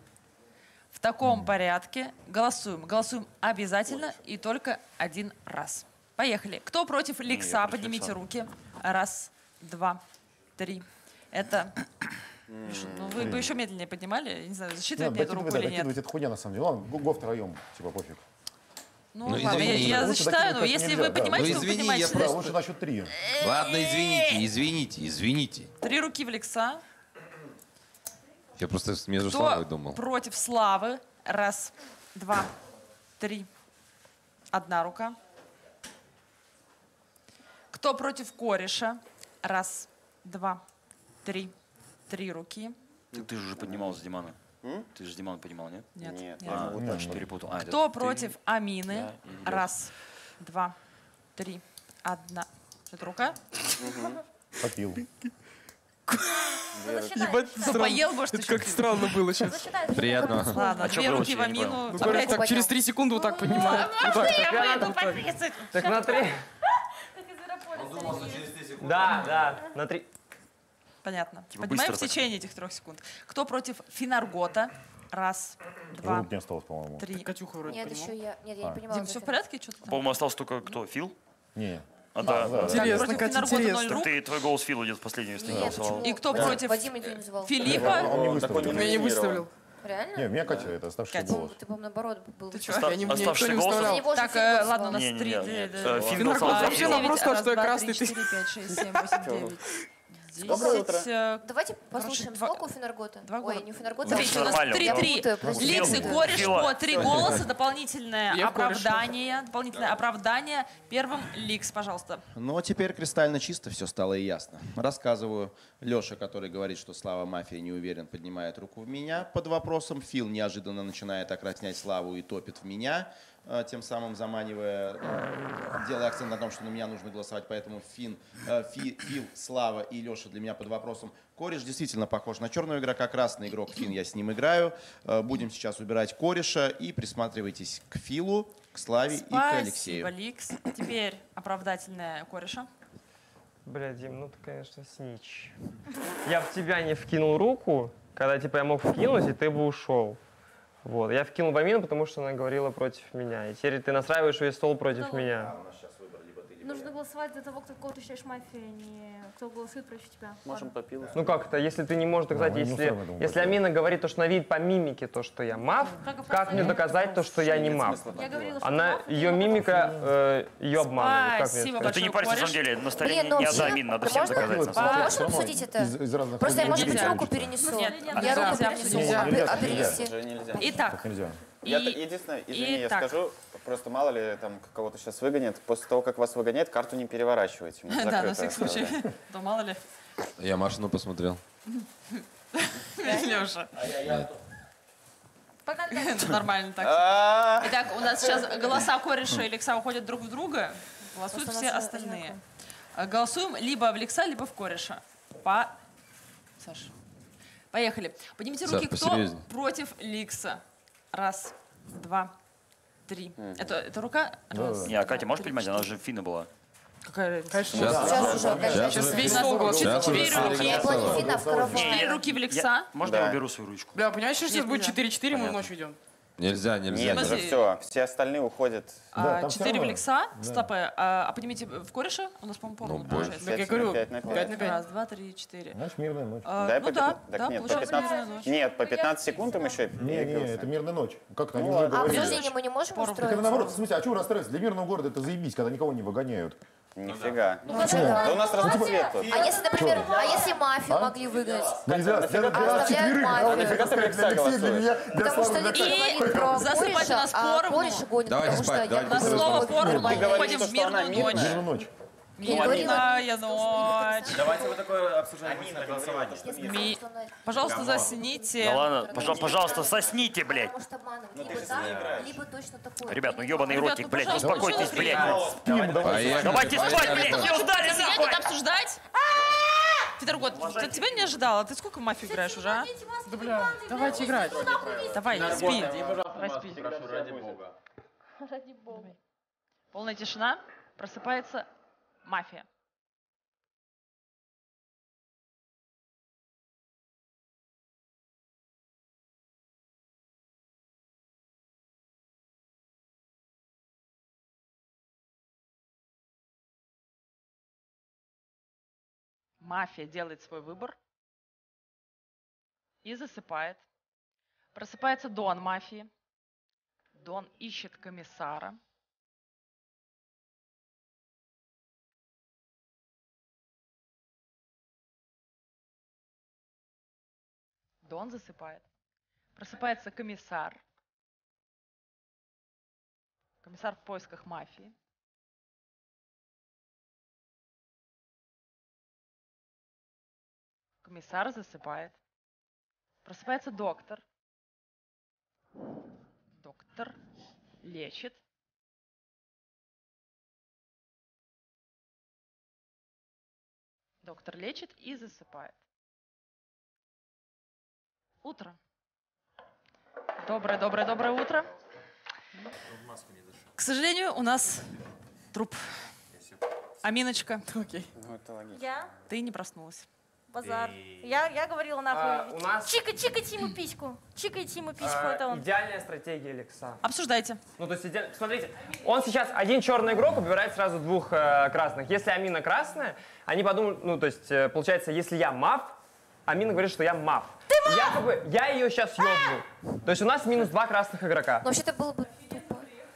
В таком порядке голосуем. Голосуем обязательно и только один раз. Поехали. Кто против Ликса? я против Поднимите Ликса. руки. Раз, два, три. Это... Ну, вы бы еще медленнее поднимали. Я не знаю, засчитывать мне эту руку или нет. Докидывать это хуйня на самом деле. Ладно, го го втроем, типа пофиг. Ну, Ну, ладно, я, извини. я Лучше засчитаю, докидывать но так если нельзя, вы да. поднимаете, Ну, то вы извини, поднимаете. я Да, просто- лучше на счет три. Ладно, извините, извините, извините. Три руки в Ликса. Я просто между Кто Славой думал. против Славы? Раз, два, три. Одна рука. Кто против Кореша? Раз, два, три. Три руки. Ты, ты же уже поднимал с Димана. М? Ты же Диман понимал, нет? Нет. Нет, Нет. я А, могу значит, так. перепутал. А, это Кто ты, против Амины? я и Лёша. Раз, два, три, одна. Это рука? Попил. Ебать, Кто странно. поел, может, Это еще как пил. странно было сейчас. Приятно. Ладно, А чё две было, руки в я не понял. Амину. Ну, короче, так через три секунды вот так поднимают. Вот так. Я выйду по тридцать. Так на три. Да, да, на три. Понятно. Типа Поднимаем быстро в так. течение этих трех секунд. Кто против Финаргота? Раз, два, Рук не осталось, по-моему. три. Катюха вроде Нет, понимал. еще я. Нет, я А. не понимала. Дим, все в порядке? Что ты там? По-моему, остался только кто? Фил? Не. А, да. да. Интересно, Против Катя, Финаргота интересно. ноль Так рук. ты, твой голос Филу идет в последнем месте Нет, голосовал. почему? И кто Вадим- против Вадим никто не называл. Филиппа? Он не Он выставил. такой Я не номинирован. выставил. Реально? Не, меня Катя, это оставшийся Катя. голос. Ты, по-моему, наоборот был. Ты чё? Я не, мне никто Оставшийся не голос? выставлял. Его же Так, Филипп э, называл. ладно, у нас Не, не, три. не, д- нет. д- Э, д- Фин Финаргот голосовал за вообще Фила. наоборот сказал, Раз, что я два, красный. три, Ты. четыре, пять, шесть, семь, восемь, девять. Доброе Десять. утро. э, Давайте послушаем, два- сколько у Финаргота. два Ой, года. не у Финаргота. Смотрите, у нас Нормально, Я три-три. путаю, простите. Ликс и кореш Фила. по три голоса. Дополнительное Я кореш. оправдание. Дополнительное оправдание. Первым Ликс, пожалуйста. Но теперь кристально чисто все стало и ясно. Рассказываю. Леша, который говорит, что Слава Мафия не уверен, поднимает руку в меня под вопросом. Фил неожиданно начинает окраснять Славу и топит в меня, э, тем самым заманивая, э, делая акцент на том, что на меня нужно голосовать. Поэтому Фин, э, Фи- Фил, Слава и Леша для меня под вопросом. Кореш действительно похож на черного игрока, красный игрок Фин, я с ним играю. Э, Будем сейчас убирать кореша и присматривайтесь к Филу, к Славе и к Алексею. Спасибо, Ликс. Теперь оправдательное кореша. Бля, Дим, ну ты, конечно, снич. Я в тебя не вкинул руку, когда типа я мог вкинуть, и ты бы ушел. Вот. Я вкинул в Амину, потому что она говорила против меня. И теперь ты настраиваешь весь стол против Ну, меня. Нужно голосовать за того, кто, кого ты считаешь мафией, а не кто голосует против тебя. Можем Ладно. попил. Ну как это, если ты не можешь доказать, мы не если, устроим этому если такого. Амина говорит то, что она видит по мимике то, что я мав, Только как мне просто- доказать то, что я не мав? Я говорила, что Она, маф, и ее ты мимика э, ее обманывает. Как мне Спасибо сказать? Да ты не парься, на самом Кореш. деле, на столе Блин, не, ну не вообще, одна мин, надо да всем можно- доказать. на А самом деле. можно Всё равно обсудить это? из- из разных Просто я, людей может быть, нельзя. руку перенесу. Нет, Я нельзя руку обсудить. перенесу. Нельзя, А нельзя, а нельзя. перенести? Уже нельзя. Итак, Так нельзя. Я и- т- единственное, извини, я Итак. скажу, просто мало ли там кого-то сейчас выгонят, после того, как вас выгоняет, карту не переворачивайте. Мы да, на закрыто всякий случай. оставляем. Да мало ли. Я машину посмотрел. Леша. Нормально так. А, Итак, у нас сейчас голоса кореша и Лекса уходят друг в друга. Голосуют Просто все нас остальные. А, Голосуем либо в Лекса, либо в кореша. По... Саш. Поехали. Поднимите Саш, руки, кто посерьезнее. против Ликса. Раз, два, три. Это, это рука? Раз, Не, а Катя, можешь три, понимать, она же Фина была. Какая Конечно, Сейчас, Сейчас уже, конечно. Сейчас весь У нас стол голосует. Сейчас четыре уже руки. Я была не фина, в коробке. Четыре руки в Лекса. Можно Да. я уберу свою ручку? Бля, понимаешь, что сейчас Нет, будет нельзя. четыре-четыре, мы в Понятно. ночь идем. Нельзя, нельзя. нет, Смотри. уже все, все остальные уходят. Да, А, там всё Четыре в равно. Лекса. Да. Стоп, а, а поднимите в кореша. У нас, по-моему, Ну, поровну больше. получается. Так я Пять говорю, на пять на пять пять. на пять. Раз, два, три, четыре. Знаешь, мирная ночь. А, Дай ну по да, пятнадцать. Так да, нет, по получается пятнадцать. мирная ночь. Нет, по пятнадцать секунд им еще Не, не, бегался. это мирная ночь. Как-то они Ну уже ладно. А говорили. обсуждение мы не можем Пору. Так это устроить? наоборот, в смысле, а чего расстраиваться? Для мирного города это заебись, когда никого не выгоняют. Нифига. Ну, Да у нас разноцвет тут. А если, например, а если мафию А? могли выгнать? Нельзя, для, для оставляют четверых, мафию. да, Нафига ты для Лекса Алексея, для голосуешь? меня, для Потому что Славы, для Ликс Кати. говорит про засыпать кореша, нас а поровну. кореш гонит, Давайте потому что спать, я... давайте На спать. слово формулу Ты говоришь, уходим в что она мирную ночь. Мирную ночь. Я не говорила. Мирная ночь. Давайте вот такое обсуждение на голосование. Я сказала, Ми- что она- Пожалуйста, Да засните. ладно, пожа- пожалуйста, сосните, блядь. Может обманывать. Либо так, либо точно такое. Ребят, ну ебаный Ребят, ротик, ну, блядь, пожалуйста, успокойтесь, почему блядь. Спим, давай. Поехали, Давайте спать, поехали. блядь, не устали Сидеть нахуй. тут обсуждать? Петергот, ты тебя не ожидала? Ты сколько в мафию играешь уже, а? Да бля, давайте играть. Давай, спи. Давай, спи. Прошу, ради бога. Ради бога. Полная тишина. Просыпается мафия. Мафия делает свой выбор и засыпает. Просыпается Дон мафии. Дон ищет комиссара. Дон засыпает. Просыпается комиссар. Комиссар в поисках мафии. Комиссар засыпает. Просыпается доктор. Доктор лечит. Доктор лечит и засыпает. Утро. Доброе, доброе, доброе утро. К сожалению, у нас труп. Аминочка. Окей. Ну, это логично. Я? Ты не проснулась. Базар. Я, я говорила нахуй. А, у нас- Чика, чикайте ему письку. Чикайте ему письку, А, это он. идеальная стратегия Лекса. Обсуждайте. Ну, то есть, иде- смотрите, он сейчас один черный игрок убирает сразу двух э, красных. Если Амина красная, они подумают, ну, то есть, э, получается, если я маф, Амина говорит, что я маф. Ты маф! Якобы я ее сейчас ёбну. То есть у нас минус два красных игрока. Но вообще-то было бы тупо.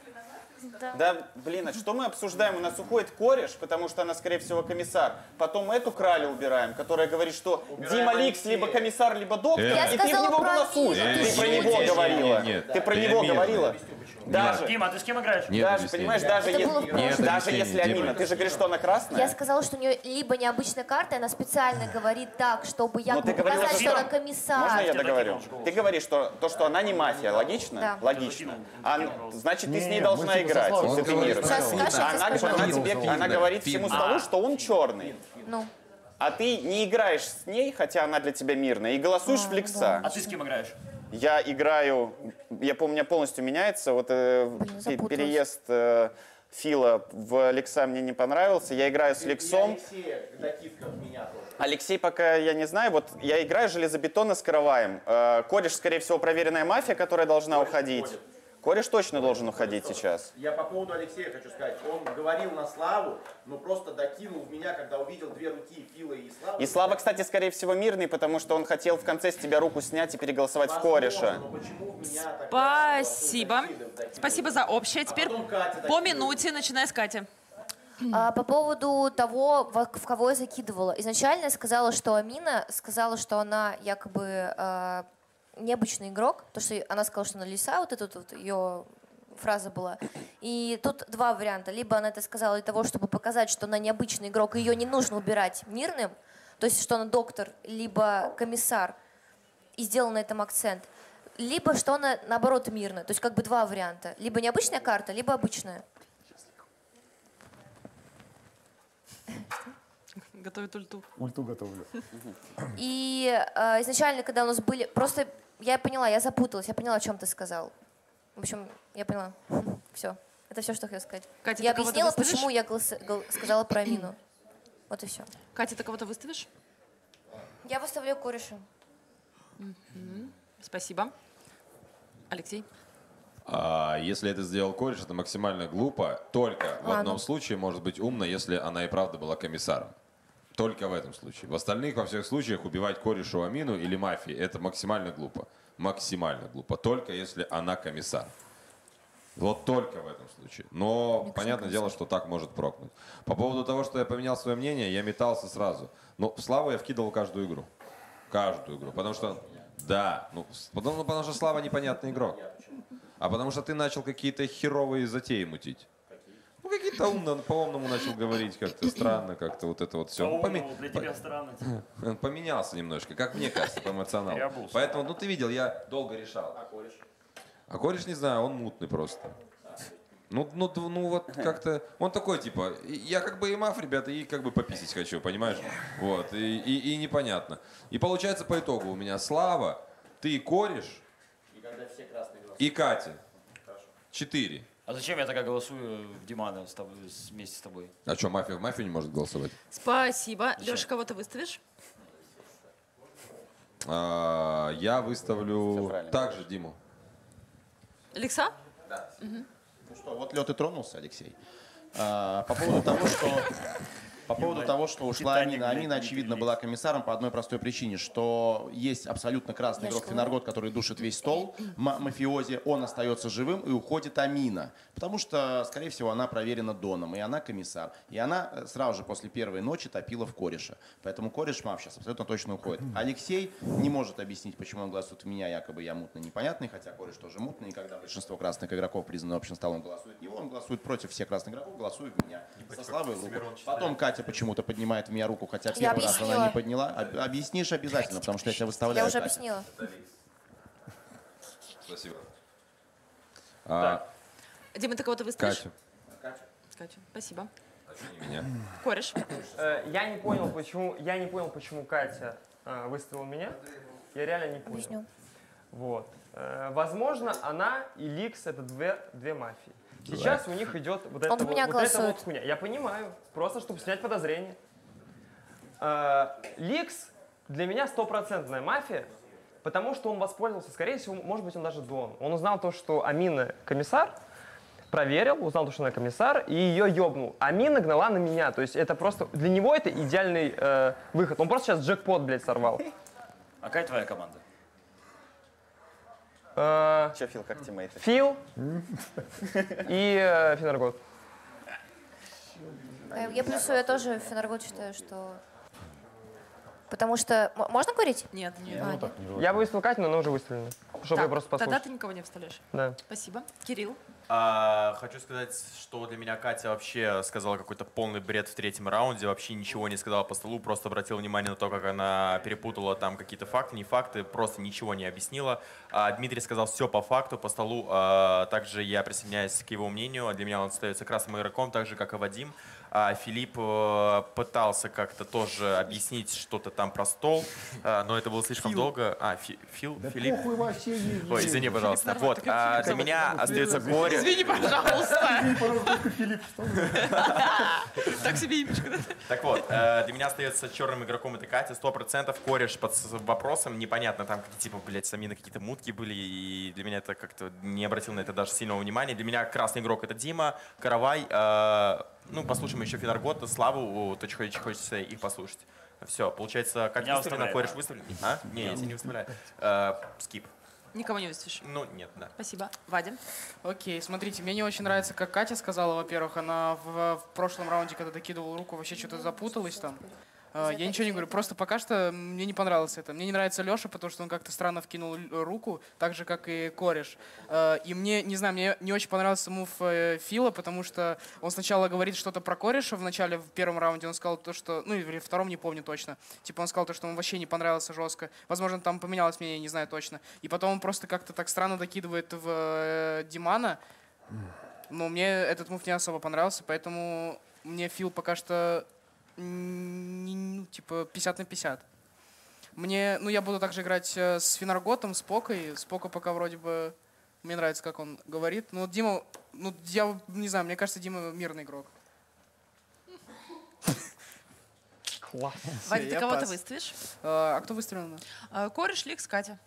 Да, блин, а что мы обсуждаем? У нас уходит кореш, потому что она, скорее всего, комиссар. Потом эту кралю убираем, которая говорит, что Дима Ликс либо комиссар, либо доктор, Я и ты в него голосуешь. Э, Ты про нет, него нет, говорила. нет, нет. Ты про Ты него Амина. говорила. Даже, Дима, ты с кем играешь? Нет даже объяснений. понимаешь, даже, Это если, было в прошлом. Нет даже объяснений, если Амина, Дима. ты же говоришь, что она красная. Я сказала, что у нее либо необычная карта, и она специально говорит так, чтобы Но якобы ты говорила, показать, что- что она комиссар. Можно я договорю? Ты говоришь, что то, что она не мафия, логично? Да. Логично. А, значит, ты с Не, ней мы должна типа играть, сословие. если Он ты говорит, мирный. Сейчас скажите, Она, она скажите. тебе, она говорит всему столу, что он черный. Ну, А ты не играешь с ней, хотя она для тебя мирная, и голосуешь в Лекса. А ты с кем играешь? Я играю, я помню, у меня полностью меняется. Вот э, Блин, пе- запуталась. переезд э, Фила в Лекса мне не понравился. Я играю с Лексом. Алексея, докидка в меня тоже. Алексей пока я не знаю. Вот я играю железобетонно с Караваем. Э, кореш, скорее всего, проверенная мафия, которая должна уходить. уходит. Кореш точно должен уходить сейчас. Я по поводу Алексея хочу сказать. Он говорил на Славу, но просто докинул в меня, когда увидел две руки Фила и Славы. И Слава, кстати, скорее всего, мирный, потому что он хотел в конце с тебя руку снять и переголосовать в Кореша. Но почему в меня тогда Спасибо. Спасибо за общее. Теперь потом Катя по докидывает? минуте, начиная с Кати. а по поводу того, во- в кого я закидывала. Изначально я сказала, что Амина сказала, что она якобы э, необычный игрок, то что она сказала, что она лиса, вот эта вот ее фраза была. И тут два варианта. Либо она это сказала для того, чтобы показать, что она необычный игрок, и ее не нужно убирать мирным, то есть что она доктор, либо комиссар, и сделала на этом акцент. Либо что она, наоборот, мирная. То есть как бы два варианта. Либо необычная карта, либо обычная. Готовит ульту. Ульту готовлю. И э, изначально, когда у нас были... Просто я поняла, я запуталась, я поняла, о чем ты сказал. В общем, я поняла. Все. Это все, что я хотела сказать. Катя, я ты кого-то объяснила, выставишь? почему я голос- гол- сказала про Амину. Вот и все. Катя, ты кого-то выставишь? Я выставляю кореша. Мгм. Спасибо. Алексей? А если это сделал кореш, это максимально глупо. Только в А, одном ну. случае может быть умно, если она и правда была комиссаром. Только в этом случае. В остальных, во всех случаях, убивать корешу Амину или мафии, это максимально глупо. Максимально глупо. Только если она комиссар. Вот только в этом случае. Но понятное дело, что так может прокнуть. По поводу того, что я поменял свое мнение, я метался сразу. Но в Славу я вкидывал каждую игру. Каждую игру. Потому что, да, ну, с- потому, ну, потому что Слава непонятный игрок. А потому что ты начал какие-то херовые затеи мутить. Ну, какие-то умно, по-умному начал говорить, как-то странно, как-то вот это вот все. По-умному, для тебя странно. Он поменялся немножко, как мне кажется, по эмоционалу. Переобулся. Поэтому, ну ты видел, я долго решал. А кореш? А кореш, не знаю, он мутный просто. Ну, ну, д- ну вот как-то, он такой типа, и- я как бы и маф, ребята, и как бы пописить хочу, понимаешь? Вот, и, и, и непонятно. И получается по итогу у меня Слава, ты кореш И когда все красные голосуют. и Катя. Четыре. А зачем я тогда голосую в Димана с тобой, с- вместе с тобой? А что, мафия в мафию не может голосовать? Спасибо. Зачем? Леша, кого ты выставишь? А, я Всё выставлю правильно. также Диму. Лекса? Ну что, вот лед и тронулся, Алексей. А, по поводу того, что... По поводу того, что ушла Титаник, Амина. блядь, Амина, очевидно, была комиссаром по одной простой причине, что есть абсолютно красный Я игрок что? Финаргот, который душит весь стол, ма- мафиози, он остается живым, и уходит Амина. Потому что, скорее всего, она проверена Доном, и она комиссар. И она э, сразу же после первой ночи топила в кореша. Поэтому кореш мав сейчас абсолютно точно уходит. Алексей не может объяснить, почему он голосует в меня, якобы я мутный, непонятный, хотя кореш тоже мутный, и когда большинство красных игроков признано общим столом голосует в него, он голосует против всех красных игроков, голосует в меня. Со Славой в руку. Потом Катя почему-то поднимает в меня руку, хотя Я первый раз она объяснила. не подняла. Об- Объяснишь обязательно, потому что я тебя выставляю. Я уже Катя. объяснила. Спасибо. А, Дима, ты кого-то выставишь? Катю. Катю, спасибо. Меня. Кореш. Э, Я не понял, почему, я не понял, почему Катя э, выставила меня. Я реально не понял. Объясню. Вот. Э, Возможно, она и Ликс — это две, две мафии. Сейчас у них идет вот это Он за вот, меня вот это голосует. вот хуйня. Я понимаю, просто чтобы снять подозрение. Э, Ликс для меня стопроцентная мафия, потому что он воспользовался, скорее всего, может быть, он даже Дон. Он узнал то, что Амина комиссар, проверил, узнал, что она комиссар, и ее ёбнул. Амина гнала на меня. То есть это просто... Для него это идеальный э, выход. Он просто сейчас джекпот, блядь, сорвал. А какая твоя команда? Э, Че, Фил, как тиммейты? Фил и э, Фенергот. Э, Я плюсую, я тоже Фенергот считаю, что... Потому что... м- Можно говорить? Нет, нет. А, нет. Я бы выставил Катю, но она уже выставлена. Чтобы Так, я просто тогда послушать. ты никого не вставляешь. Да. Спасибо. Кирилл. А, хочу сказать, что для меня Катя вообще сказала какой-то полный бред в третьем раунде, вообще ничего не сказала по столу, просто обратила внимание на то, как она перепутала там какие-то факты, не факты, просто ничего не объяснила. А, Дмитрий сказал все по факту, по столу. А, также я присоединяюсь к его мнению, для меня он остается красным игроком, так же, как и Вадим. А, Филипп э, пытался как-то тоже объяснить что-то там про стол, э, но это было слишком Фил. долго. А, Фи- Фил, Да Филипп. похуй вообще. не- Ой, не- извини, пожалуйста. Филипп Вот, нормально, а, как для Филипп. меня остается горе. Извини, пожалуйста. Извини, пожалуйста, Филипп, что вы? Так себе имечко, да? Так вот, э, для меня остается черным игроком это Катя, сто процентов кореш под с- вопросом, непонятно, там какие типа, блядь, сами на какие-то мутки были, и для меня это как-то не обратил на это даже сильного внимания. Для меня красный игрок это Дима, Каравай, э, ну, послушаем еще Фенергота, Славу, то, что очень хочется их послушать. Все, получается, Катя Меня выставлена, выставляет. кореш выставлен? А? Не, я тебя не выставляю. Э, Скип. Никого не выставишь. Ну, нет, да. Спасибо. Вадим. Окей, смотрите, мне не очень нравится, как Катя сказала, во-первых, она в, в прошлом раунде, когда докидывала руку, вообще что-то запуталась там. Э, Я ничего не говорю, просто пока что мне не понравилось это. Мне не нравится Леша, потому что он как-то странно вкинул л- руку, так же, как и кореш. Э, И мне, не знаю, мне не очень понравился мув э, Фила, потому что он сначала говорит что-то про кореша в начале, в первом раунде, он сказал то, что, ну, или в втором, не помню точно. Типа он сказал то, что ему вообще не понравился жестко. Возможно, там поменялось мнение, не знаю точно. И потом он просто как-то так странно докидывает в э, Димана. Но мне этот мув не особо понравился, поэтому мне Фил пока что м, не- ну, типа пятьдесят на пятьдесят. Мне, ну, я буду также играть э, с Фенарготом, с Покой. С Поко пока вроде бы мне нравится, как он говорит. Ну, Дима, ну, я не знаю, мне кажется, Дима мирный игрок. Класс. Вадим, ты я кого-то пас. выставишь? А, а кто выстрелил у нас? А, Кореш, Ликс, Катя.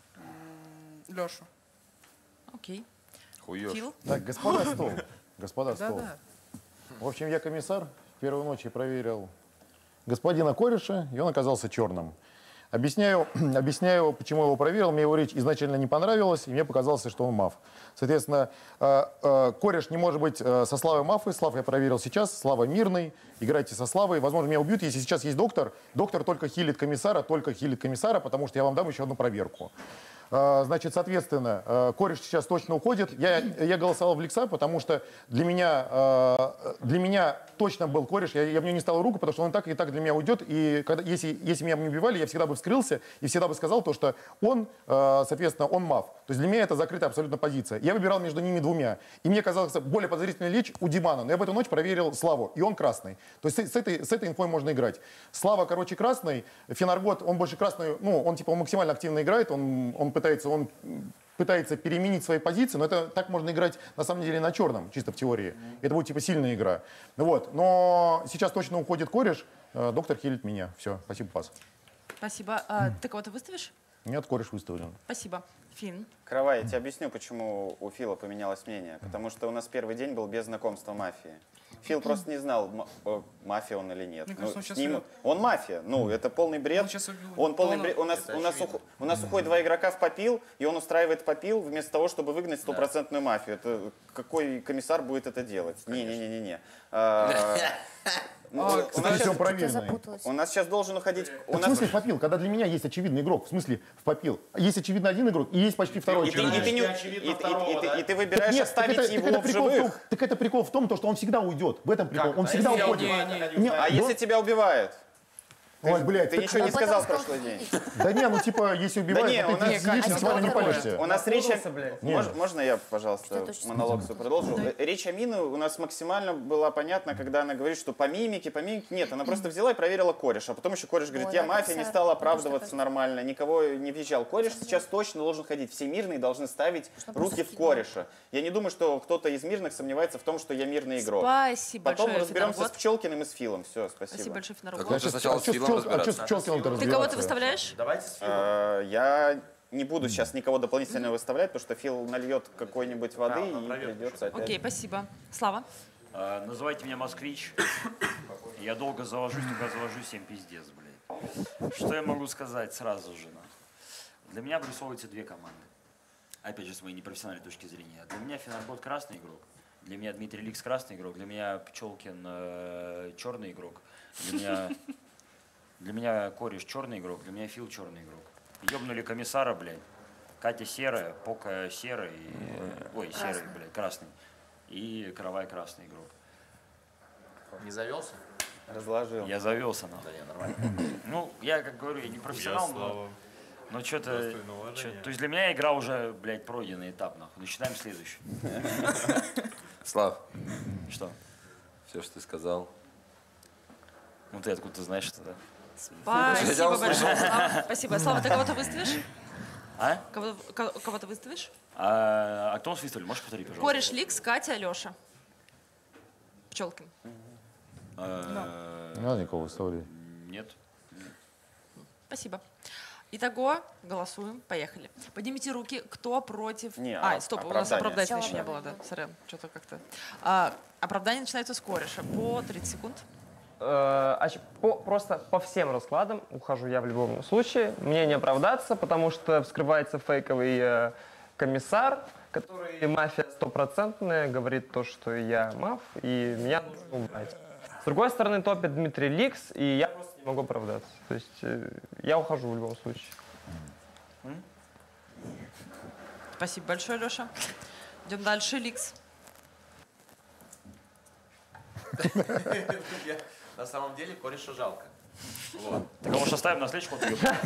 Лешу. Окей. Хуёшь. Фил. Так, господа стол. Господа Да, стол. да. В общем, я комиссар. В первую ночь я проверил господина Кореша, и он оказался черным. Объясняю, объясняю, почему я его проверил. Мне его речь изначально не понравилась, и мне показалось, что он маф. Соответственно, э, э, Кореш не может быть э, со Славой мафы. Слав я проверил сейчас. Слава мирный. Играйте со Славой. Возможно, меня убьют, если сейчас есть доктор. Доктор только хилит комиссара, только хилит комиссара, потому что я вам дам еще одну проверку. Э, Значит, соответственно, э, Кореш сейчас точно уходит. Я, я голосовал в Ликса, потому что для меня, э, для меня точно был Кореш. Я, я в него не ставил руку, потому что он так и так для меня уйдет. И когда, если, если меня бы не убивали, я всегда бы вскрылся и всегда бы сказал то, что он, э, соответственно, он маф. То есть для меня это закрытая абсолютно позиция. Я выбирал между ними двумя. И мне казалось более подозрительная речь у Димана. Но я в эту ночь проверил Славу, и он красный. То есть с, с этой, с этой инфой можно играть. Слава, короче, красный. Фенаргот, он больше красный. Ну, он типа он максимально активно играет. Он, он пытается, он пытается переменить свои позиции, но это так можно играть на самом деле на черном, чисто в теории. Это будет типа сильная игра. Вот. Но сейчас точно уходит Кореш. Э, Доктор хилит меня. Все, спасибо, пас. Спасибо. А, ты кого-то выставишь? Нет, Кореш выставлен. Спасибо. Фин. Каравай, я тебе объясню, почему у Фила поменялось мнение. Потому что у нас первый день был без знакомства мафии. Фил просто не знал, ма- э, мафия он или нет. Мне Ну, кажется, он с щас ним- врет. он мафия. Ну, это полный бред. Он щас убил Он полный Дона. бред. У нас, у, нас ухо- у нас уходит два игрока в попил, и он устраивает попил вместо того, чтобы выгнать стопроцентную мафию. Это какой комиссар будет это делать? Не-не-не-не-не. А, ну, А, у нас кстати, щас- он проверенный. У нас сейчас должен уходить... У Так в нас... смысле в попил? Когда для меня есть очевидный игрок. В смысле в попил. Есть очевидно один игрок и есть почти второй. И ты, и ты не- очевидно и- и- второго, и ты- да? и ты выбираешь Нет, оставить так это, его так это в прикол в том, живых. так это прикол в том, то, что он всегда уйдет. В этом прикол. Как? Он А всегда если уходит. он убивает, как они Не, А он- если тебя убивают? Ой, блядь, Ты ничего не сказал в прошлый день. Да не, ну типа, если Да убивают, не, то у ты нас- сидишь и с вами не палишься. У нас речь... Не. Мож- Можно я, пожалуйста, монолог свой продолжу? Речь Амины у нас максимально была понятна, когда она говорит, что по мимике, по мимике. Нет, она просто взяла и проверила кореша. А потом еще кореш говорит, Ой, я ну, мафия, не красавица. стала оправдываться нормально, никого не въезжал. Кореш сейчас точно должен ходить. Все мирные должны ставить руки в кореша. Я не думаю, что кто-то из мирных сомневается в том, что я мирный игрок. Спасибо Потом большое, разберемся Федорбот. с Пчелкиным и с Филом. Все, спасибо. Спасибо большое, Так Федорбот. лучше сначала с Филом разбираться. Ты Ты кого ты выставляешь? Давайте с А, Я не буду сейчас никого дополнительно выставлять, потому что Фил нальет какой-нибудь воды Да, и проверку придется опять. Окей, спасибо. Слава? А, называйте меня москвич. Я долго завожусь, только завожусь всем пиздец, блядь. Что я могу сказать сразу же? ну? Для меня вырисовываются две команды. Опять же, с моей непрофессиональной точки зрения. Для меня Фенарбот красный игрок. Для меня Дмитрий Ликс красный игрок. Для меня Пчелкин э, черный игрок. Для меня, для меня Кореш черный игрок. Для меня Фил черный игрок. Ёбнули комиссара, блядь. Катя серая, Пока серый. э, Ой, серый, блядь, красный. И Каравай красный игрок. Не завелся? Разложил. Я завелся, но. Да не, нормально. Ну, я, как говорю, я не профессионал, Я, но, Слава, но что-то... достойно уважения. То есть для меня игра уже, блядь, пройденный этап, нахуй. Начинаем следующий. Слав, Что? все, что ты сказал. Ну ты откуда знаешь это, да? Спасибо большое, Слава. Спасибо. Слава, ты кого-то выставишь? А? Кого- ко- Кого-то выставишь? А, а кто у нас выставили? Можешь повторить, пожалуйста? Кореш, Ликс, Катя, Леша. Пчелкин. А, Не надо никого выставлять. Нет. Спасибо. Итого, голосуем. Поехали. Поднимите руки, кто против... Не, а, а- стоп, у нас оправдание. оправдания еще не Сначала. было, да. Сорян, что-то как-то... А, оправдание начинается с кореша. По тридцать секунд. Э, а ч- по- просто по всем раскладам ухожу я в любом случае. Мне не оправдаться, потому что вскрывается фейковый э, комиссар, который мафия стопроцентная, говорит то, что я маф, и меня нужно убрать. С другой стороны, топит Дмитрий Ликс, и я просто не могу оправдаться. То есть э, я ухожу в любом случае. Спасибо большое, Леша. Идем дальше. Ликс. На самом деле кореша жалко. Вот. Так а может оставим на следующий ход?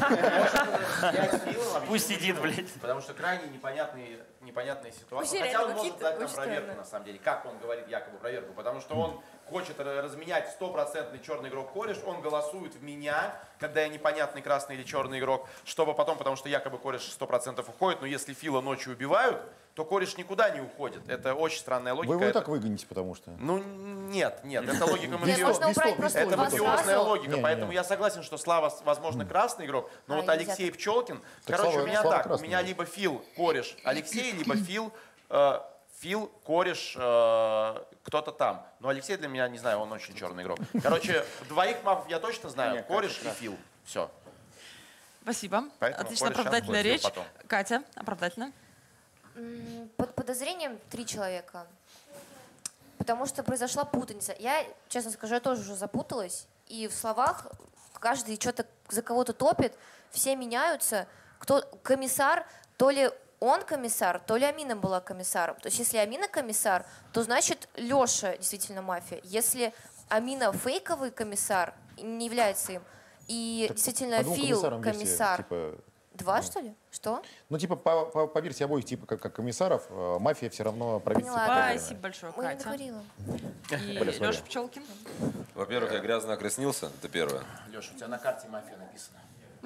Пусть сидит, блядь. Потому что крайне непонятные, непонятные ситуации. Очень Хотя он реально может какие-то дать нам очень проверку, странные. на самом деле. Как он говорит якобы проверку? Потому что он хочет ра- разменять стопроцентный черный игрок кореш, он голосует в меня, когда я непонятный красный или черный игрок, чтобы потом, потому что якобы кореш сто процентов уходит, но если Фила ночью убивают, то кореш никуда не уходит. Это очень странная логика. Вы его и Это- так выгоните, потому что. Ну, нет, нет, это логика Нет, мафиозная. можно убрать просто Это два мафиозная сразу. логика, Не, не, поэтому не. я согласен, что Слава, возможно, красный игрок, но А, вот нельзя Алексей Пчелкин, Так короче, Слава- у меня Слава так, у красный. меня либо Фил, кореш, Алексей, либо Фил, э, Фил, кореш, э, кто-то там. Но Алексей для меня, не знаю, он очень черный игрок. Короче, двоих мафов я точно знаю, Нет, кореш Катя и Фил. Все. Спасибо. Поэтому Отлично, кореш сейчас оправдательная будет, речь. потом. Катя, оправдательно. М, Под подозрением три человека. Потому что произошла путаница. Я, честно скажу, я тоже уже запуталась. И в словах каждый что-то за кого-то топит, все меняются. Кто комиссар, то ли он комиссар, то ли Амина была комиссаром. То есть если Амина комиссар, то значит Леша действительно мафия. Если Амина фейковый комиссар, и не является им, и Так действительно по двум Фил комиссарам версия, комиссар. типа, Два, что ли? Что? ну, типа, по, по, по версии обоих, типа, как, как комиссаров, э, мафия все равно правительство. Поняла. Спасибо большое, Ой, я Катя. говорила. И Бля, смотри. Леша Пчелкин. Во-первых, я грязно окраснился, это первое. Леша, у тебя на карте мафия написана.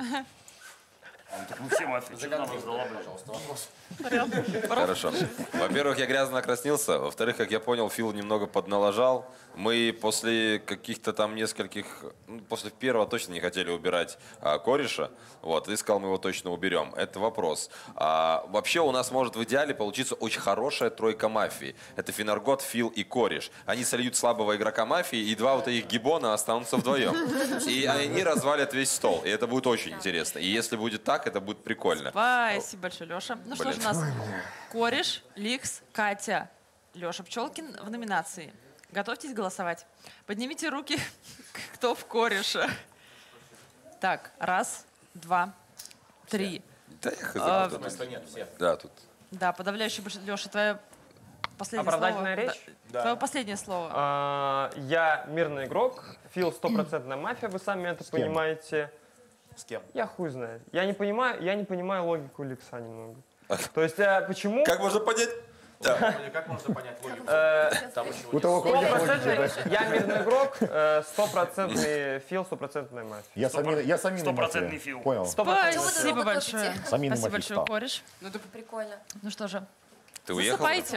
Так мы все мафия. Что нам раздала, блядь? Пожалуйста, вопрос. Хорошо. Во-первых, я грязно окраснился. Во-вторых, как я понял, Фил немного подналажал. Мы после каких-то там нескольких... ну, после первого точно не хотели убирать а, кореша. Вот, и сказал, мы его точно уберем. Это вопрос. А, вообще у нас может в идеале получиться очень хорошая тройка мафии. Это Фенаргот, Фил и кореш. Они сольют слабого игрока мафии, и два вот этих гибона останутся вдвоем. И они развалят весь стол. И это будет очень интересно. И если будет так, это будет прикольно. Спасибо большое, Леша. Ну что Блин. ж у нас? Кореш, Ликс, Катя, Леша Пчелкин в номинации. Готовьтесь голосовать. Поднимите руки, кто в кореше. Так, раз, два, три. Да я хз, А, кто тут. Что нет, все. Да, тут. Да, подавляющий большинство. Леша, твоя последнее Оправдательная слово. речь? Да. Твое последнее слово. А, я мирный игрок, Фил стопроцентная мафия, вы сами это С кем? понимаете. С кем? Я хуй знает. Я не понимаю, я не понимаю логику Лекса немного. То есть, а, почему... Как можно понять? Как можно понять логику? У того, кого нет логики, да. Я мирный игрок, стопроцентный Фил, стопроцентная мафия. Я с Аминой- я с Аминой Стопроцентный мафия. Фил. Понял. Спасибо большое. С Аминой Спасибо мафией большое, стал. кореш. Ну, это прикольно. Ну что же, Ты уехал? засыпайте.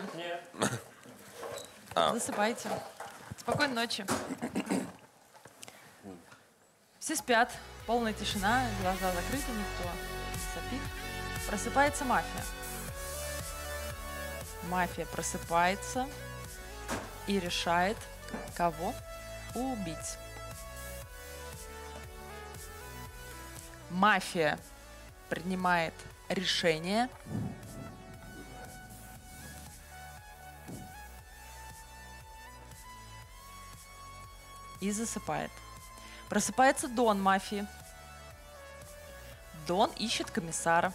А. Засыпайте. Спокойной ночи. Все спят, полная тишина, глаза закрыты, никто не сопит. Просыпается мафия. Мафия просыпается и решает, кого убить. Мафия принимает решение и засыпает. Просыпается Дон мафии. Дон ищет комиссара.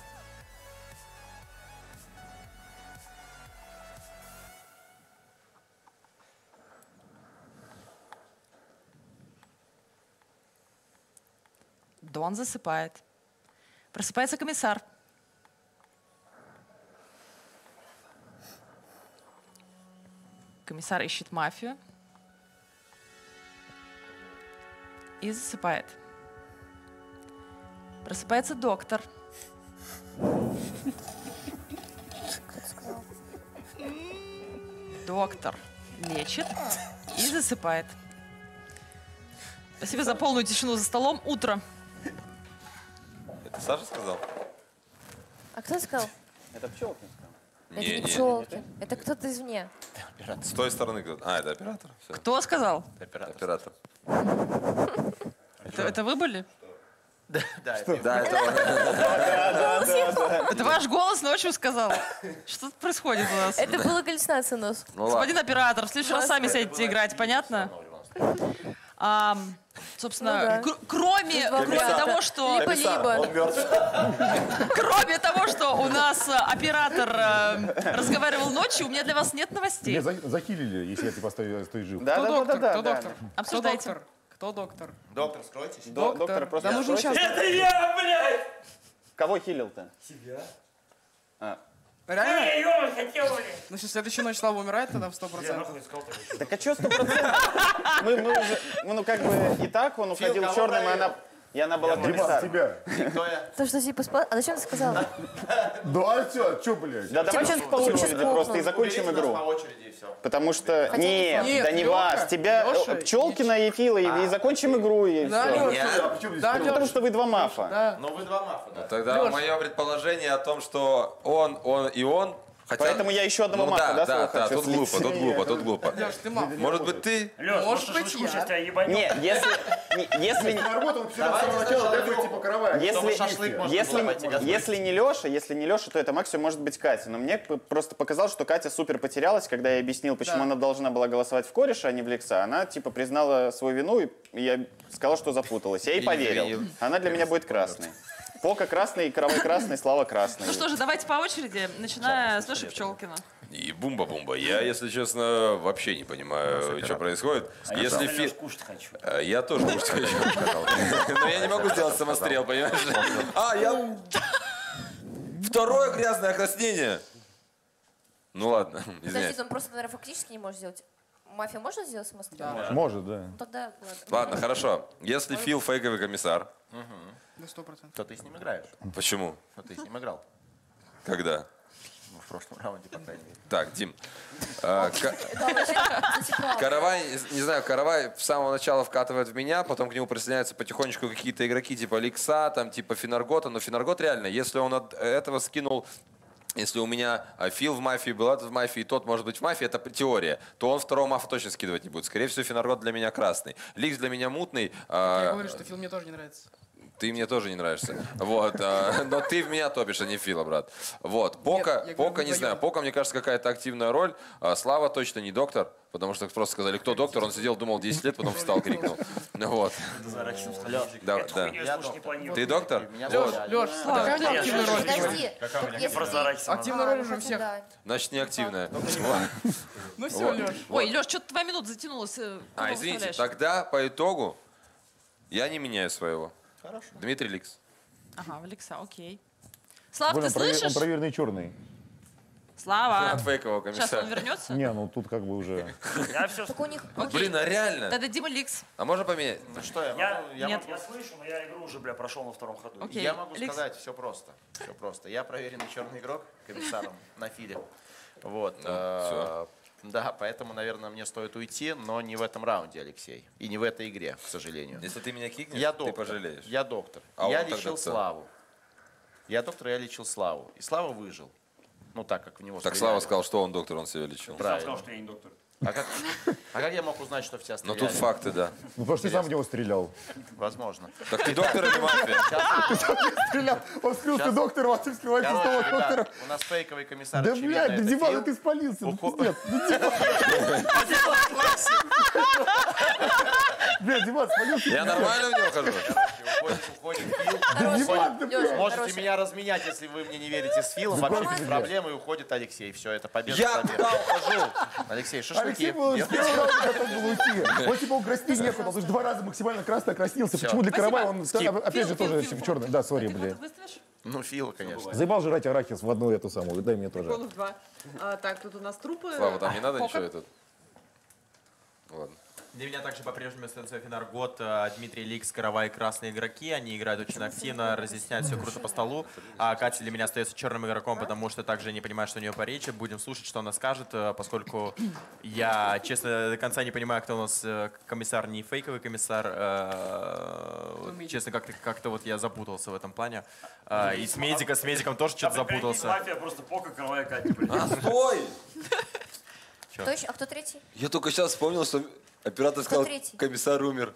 Дон засыпает. Просыпается комиссар. Комиссар ищет мафию и засыпает. Просыпается доктор. Доктор лечит и засыпает. Спасибо за полную тишину за столом. Утро. Это Саша сказал? А кто сказал? Это Пчелкин сказал. Это Не, не не. Пчелкин. Это кто-то извне. С той стороны кто-то. А, это оператор? Всё. Кто сказал? Оператор. Это, это вы были? Да, Да, это да, это Это ваш голос ночью сказал. Что тут происходит у нас? Это была галлюцинация нос. Ну Господин ладно. оператор, в следующий раз сами сядете играть, понятно? А, собственно, Ну да. кр- кроме, Два кроме варианта. того, что... Либо-либо. Он мертв. Кроме того, что у нас э, оператор э, разговаривал ночью, у меня для вас нет новостей. Меня за- захилили, если я типа стою, стою жив. Да, Кто да, да, доктор? да, Кто да, доктор? да. Кто Обсуждайте. доктор? Кто доктор? Доктор, скройтесь. До- доктор просто Да нужно откройте. сейчас... Это я, блядь! Кого хилил-то? Себя. А. Реально? Я её хотел, блядь! Ну, если следующую ночь Слава умирает, тогда в сто Я процентов. нахуй искал тогда. Так а что сто процентов? Мы, мы уже, мы, ну как бы и так он уходил кого черным, и проверил? она, и она была Димас, комиссаром. тебя. Кто я? То, что типа спал... А зачем ты сказал? Да, все, что, блядь? Да давайте сейчас- по тебя сейчас очереди просто и кокнут. закончим Уберите нас игру. по очереди и все. Потому что Хотя нет, Нет, да не Лёха, вас, тебя, Лёша, Пчелкина и Фила, и, и закончим игру, и Да, все. Лёша. А при чем здесь Да, кто? Потому Лёша. что вы два мафа. Да. Ну вы два мафа, да. Тогда Лёш. мое предположение о том, что он, он и он... Хотя... Поэтому я еще одного ну, мафа, да, да, да, своего да, хочу тут слить? глупо, тут глупо, тут глупо. Лёш, ты мав. Может быть, ты? Лёш, Может может быть, быть, я. сейчас тебя ебанем. Нет, если, не- если, Работал всегда с Давайте самого начала, сначала такой типа каравай. Чтобы если, шашлык можно было если, пойти готовить. если не Леша, если не Леша, то это максимум может быть Катя. Но мне п- просто показалось, что Катя супер потерялась, когда я объяснил, почему Да. она должна была голосовать в кореша, а не в Лекса. Она типа признала свою вину, и я сказал, что запуталась. Я ей И- поверил. и- Она для меня будет красной. Пока красный, Каравай красный, Слава красный. Ну что же, давайте по очереди, начиная с Леши Пчелкина. И бумба-бумба. Я, если честно, вообще не понимаю, что происходит. А я Если сказал, фи... Лёш, кушать хочу. Э, Я тоже кушать хочу. Но я не могу сделать самострел, понимаешь? А, я... Второе грязное краснение. Ну ладно, Подожди, извиняюсь. он просто, наверное, фактически не может сделать. Мафия может сделать самостоятельно? Да. Может, да. Ну, тогда ладно. Ладно, хорошо. Если Фил фейковый комиссар, На сто процентов. То ты с ним играешь. почему? То ты с ним играл. Когда? Ну, в прошлом раунде, по крайней мере. Так, Дим. э, Ка- Каравай, не знаю, Каравай с самого начала вкатывает в меня, потом к нему присоединяются потихонечку какие-то игроки типа Ликса, там типа Финаргота, но Финаргот реально, если он от этого скинул, если у меня а, Фил в мафии был, этот в мафии, тот может быть в мафии, это теория, то он второго мафа точно скидывать не будет. Скорее всего, Финаргот для меня красный. Ликс для меня мутный. Я а, говорю, что фильм мне тоже не нравится. Ты мне тоже не нравишься. Вот. а, Но ты в меня топишь, а не Фила, брат. Вот. Пока, я говорю, Пока не вдвоем. знаю. Пока, мне кажется, какая-то активная роль. А, Слава точно не доктор, потому что просто сказали, кто доктор. Он сидел, думал десять лет, потом встал, крикнул. Вот. Да, да. Ты доктор? Леш, Леш, Да. какая активная роль? Подожди. Какая у меня? Если- Активная роль уже у всех. Да. Значит, не активная. Ну все, Вот. Лёш. Ой, Леш, что-то твоя минута затянулась. э, А, кого извините, выставляешь? тогда по итогу я не меняю своего. Хорошо. Дмитрий Ликс. Ага, в Алекса, окей. Слав, Блин, ты он провер- слышишь? Он проверенный черный. Слава. От фейкового Сейчас комиссара. он вернется? Не, ну тут как бы уже... Я все... Так у них... Блин, а реально? Тогда Дима Ликс. А можно поменять? Ну что, я, Я, могу, я, Нет. могу, я слышу, но я игру уже, бля, прошел на втором ходу. Окей. я могу Лекс. сказать, все просто. Все просто. Я проверенный черный игрок комиссаром на филе. Вот. э, Да, поэтому, наверное, мне стоит уйти, но не в этом раунде, Алексей. И не в этой игре, к сожалению. Если ты меня кикнешь, Я ты доктор. пожалеешь. Я доктор. А я он тогда лечил кто? Славу. Я доктор, я лечил Славу. И Слава выжил. Ну, так как в него Так стреляли. Слава сказал, что он доктор, он себя лечил. Правильно. сказал, что я не доктор. А как, а как я мог узнать, что в тебя Но стреляли? тут факты, да. Ну, потому что ты сам в него стрелял. Возможно. Так ты доктор или мафия? Стрелял. Он вскрылся Сейчас. доктором, а ты вскрываешь Короче, того ребят, доктора. у нас фейковый комиссар. Да, очевидно, блядь, это да Диман, Фил. ты спалился. Ну, Ухо- пиздец. Ну, Диман. Блядь, Диман, спалился. Я нормально в него хожу? Уходит, уходит Фил. Да, Уходит. Диман, ты Лёша, Можете хороший. меня разменять, если вы мне не верите с Филом. Диман, Вообще без ты проблем. И уходит Алексей. Все, это победа. Я победа. куда ухожу? Алексей, шашлыки. Алексей был с первого раунда готов был уйти. Вот типа он краснеть некуда, потому что два раза максимально красно окраснился. Всё. Почему для Спасибо. каравая он Скип. опять же Фил, тоже Фил, в Фил. черный. Да, сори, Ты блядь. кого-то выставишь? Ну, Фил, конечно. Заебал жрать арахис в одну эту самую. Дай мне тоже. Голых два. А, так, тут у нас трупы. Слава, там не надо Пока. ничего этот? Ладно. Для меня также по-прежнему остается Финаргот, э, Дмитрий Ликс, Каравай, красные игроки. Они играют очень активно, разъясняют все круто по столу. А Катя для меня остается черным игроком, потому что также не понимаю, что у нее по речи. Будем слушать, что она скажет, э, поскольку я, честно, до конца не понимаю, кто у нас э, комиссар, не фейковый комиссар. э, вот, честно, как-то как вот я запутался в этом плане. Э, И с медика, с медиком тоже что-то запутался. Мафия просто пока кровая Катя, блин. А, стой! Кто еще? А кто третий? Я только сейчас вспомнил, что оператор сказал, третий? комиссар умер.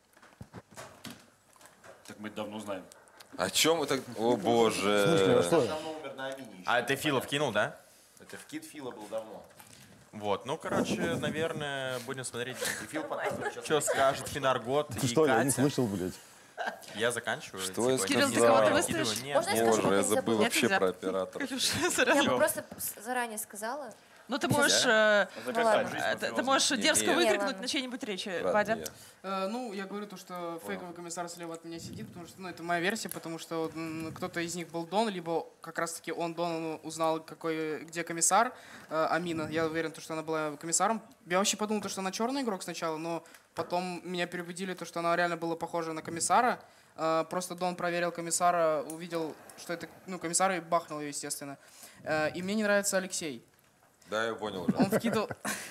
Так мы давно знаем. О чем мы так... О, В смысле, а боже. что? Давно умер на Амине еще. А ты Филов кинул, да? Это в кит Фила был давно. Вот, ну, короче, наверное, будем смотреть, И Фил показывает сейчас. что скажет Финаргот Ты и что, я не Катя. слышал, блядь. Я заканчиваю. Что я типа, сказал? не Кирилл, ты кого-то знаю, выставишь? выкидываю. Можно я Нет. скажу, Боже, я как я забыл забыла? вообще нельзя. про оператора. Я бы просто с- заранее сказала. Ну, ты можешь, э, Ну, ладно. э, ты, ты можешь Не, дерзко не. выкрикнуть ладно. на чьей-нибудь речи, Брат, Вадя. не. Э, ну, я говорю то, что фейковый комиссар слева от меня сидит, потому что, ну, это моя версия, потому что м, кто-то из них был Дон, либо как раз-таки он, Дон, узнал, какой, где комиссар, э, Амина. Я уверен, то, что она была комиссаром. Я вообще подумал, то, что она черный игрок сначала, но потом меня переубедили, то, что она реально была похожа на комиссара. Э, просто Дон проверил комиссара, увидел, что это, ну, комиссар и бахнул ее, естественно. Э, и мне не нравится Алексей. Да, я понял уже. Он вкидывал...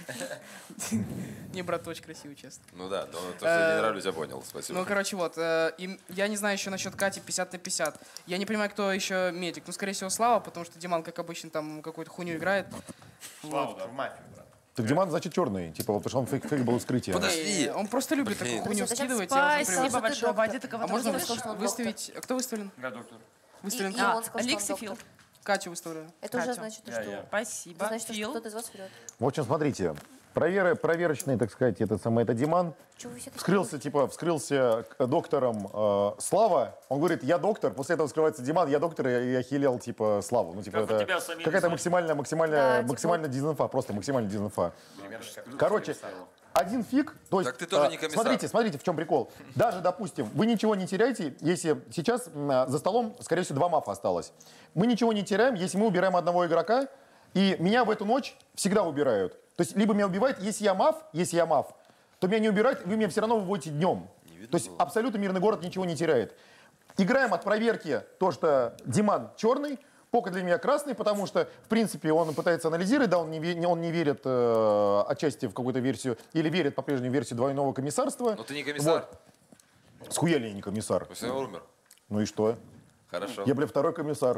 Не, брат, очень красивый, честно. Ну да, но то, что я не нравлюсь, я понял. Спасибо. Ну, короче, вот. э, и я не знаю еще насчет Кати пятьдесят на пятьдесят. Я не понимаю, кто еще медик. Ну, скорее всего, Слава, потому что Диман, как обычно, там какую-то хуйню играет. Вот. В мафию, брат. Так Диман, значит, черный. Типа, потому что он фейк, фейк был вскрытие. Подожди. Не, он просто любит такую Блин. хуйню Зачем скидывать. я уже Спасибо привык. большое, доктор. Вадя. Ты А кого-то можно выставишь? что он выставить... А кто выставлен? Я доктор. И, Выставлен и Катя. он сказал, Алекс что и он Фил. доктор. Катю выставляю. Это Катя. уже значит, Я, что... я. Это Спасибо. значит, что Фил. кто-то из вас вперед. В общем, смотрите. Проверы, проверочный, так сказать, этот самый, это Диман. Чего вы все такие? Вскрылся, типа, вскрылся к- доктором э, Слава. Он говорит, я доктор. После этого вскрывается Диман, я доктор, и я хилел, типа, Славу. Ну, типа, Как у это тебя с Аминой какая-то звать? максимальная, максимальная, Да, типа- максимальная дезинфа, просто максимальная дезинфа. Короче, один фиг. То есть, Так ты тоже а, не комиссар. Смотрите, смотрите, в чем прикол. Даже, допустим, вы ничего не теряете, если сейчас м, а, за столом, скорее всего, два мафа осталось. Мы ничего не теряем, если мы убираем одного игрока, и меня в эту ночь всегда убирают. То есть, либо меня убивают, если я маф, если я маф, то меня не убирают, вы меня все равно выводите днем. То есть, абсолютно мирный город ничего не теряет. Играем от проверки то, что Диман черный, Пока для меня красный, потому что, в принципе, он пытается анализировать, да, он не, ве- он не верит э, отчасти в какую-то версию, или верит по-прежнему в версию двойного комиссарства. Но ты не комиссар. Вот. Схуяли я не комиссар. То есть он умер. Ну и что? Хорошо. Я, бля, второй комиссар.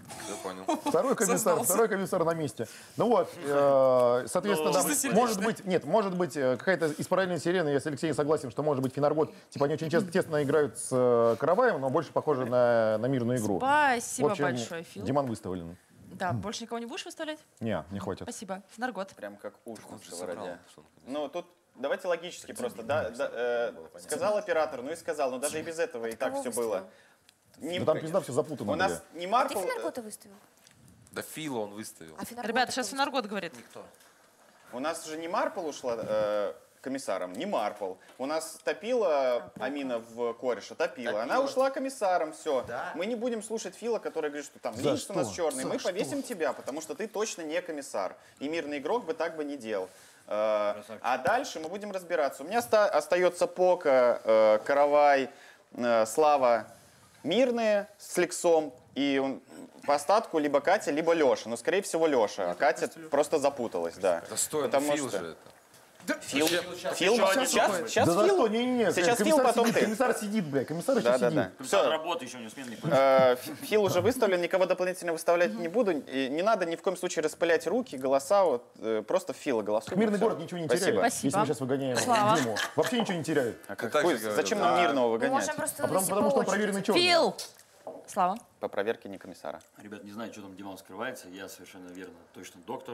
Все понял. Второй комиссар, второй комиссар на месте. Ну вот, э, соответственно, да, может быть, нет, может быть э, какая-то из параллельной сирены, я с Алексеем согласен, что может быть Финаргот, типа они очень тесно, тесно играют с э, Караваем, но больше похоже на, на мирную игру. Спасибо В общем, большое, Фил. Диман выставлен. Да, больше никого не будешь выставлять? Не, не хватит. Спасибо. Финаргот. Прям как уж в сковороде. Ну, тут давайте логически просто. Да, да, э, сказал оператор, ну и сказал, но даже и без этого и так все было. Не, Да там пизда все запутано. у нас не Марпл... Ты Финаргота выставил? Да Фила он выставил. А Финаргот Ребята, кто сейчас Финаргот говорит. Никто. У нас же не Марпл ушла э, комиссаром, не Марпл. У нас топила Амина в кореша, топила. Топила. Она ушла комиссаром, все. Да. Мы не будем слушать Фила, который говорит, что там За лист у нас что? черный. За Мы что? повесим тебя, потому что ты точно не комиссар. И мирный игрок бы так бы не делал. Э, а дальше мы будем разбираться. У меня оста- остается Пока, э, Каравай, э, Слава мирные с Лексом. И он, по остатку либо Катя, либо Леша. Но, скорее всего, Леша. А Катя просто запуталась, да. Да стой, ну Потому Фил что- же это. Фил, Сейчас- Фил, сейчас сейчас, сейчас сейчас, сейчас Да за Фил. что? Не-не-не, Сейчас Фил, комиссар потом сидит, ты. комиссар сидит, бля, комиссар еще Да, да, сидит. да. Все. Все. Работа еще у него сменный. Э, Фил уже выставлен, никого дополнительно выставлять не буду. И не надо ни в коем случае распылять руки, голоса. Вот, э, просто Фила голосуем. Мирный Всё. город ничего не Спасибо. теряет, Спасибо. если мы сейчас выгоняем Слава. Диму. Вообще ничего не теряет. А так какой- же говорю, зачем да. нам мирного Мы выгонять? можем просто А потому, вывести потому по что он очереди. проверенный черный. Фил! Слава. По проверке не комиссара. Ребят, не знаю, что там Диман скрывается. Я совершенно верно, точно доктор.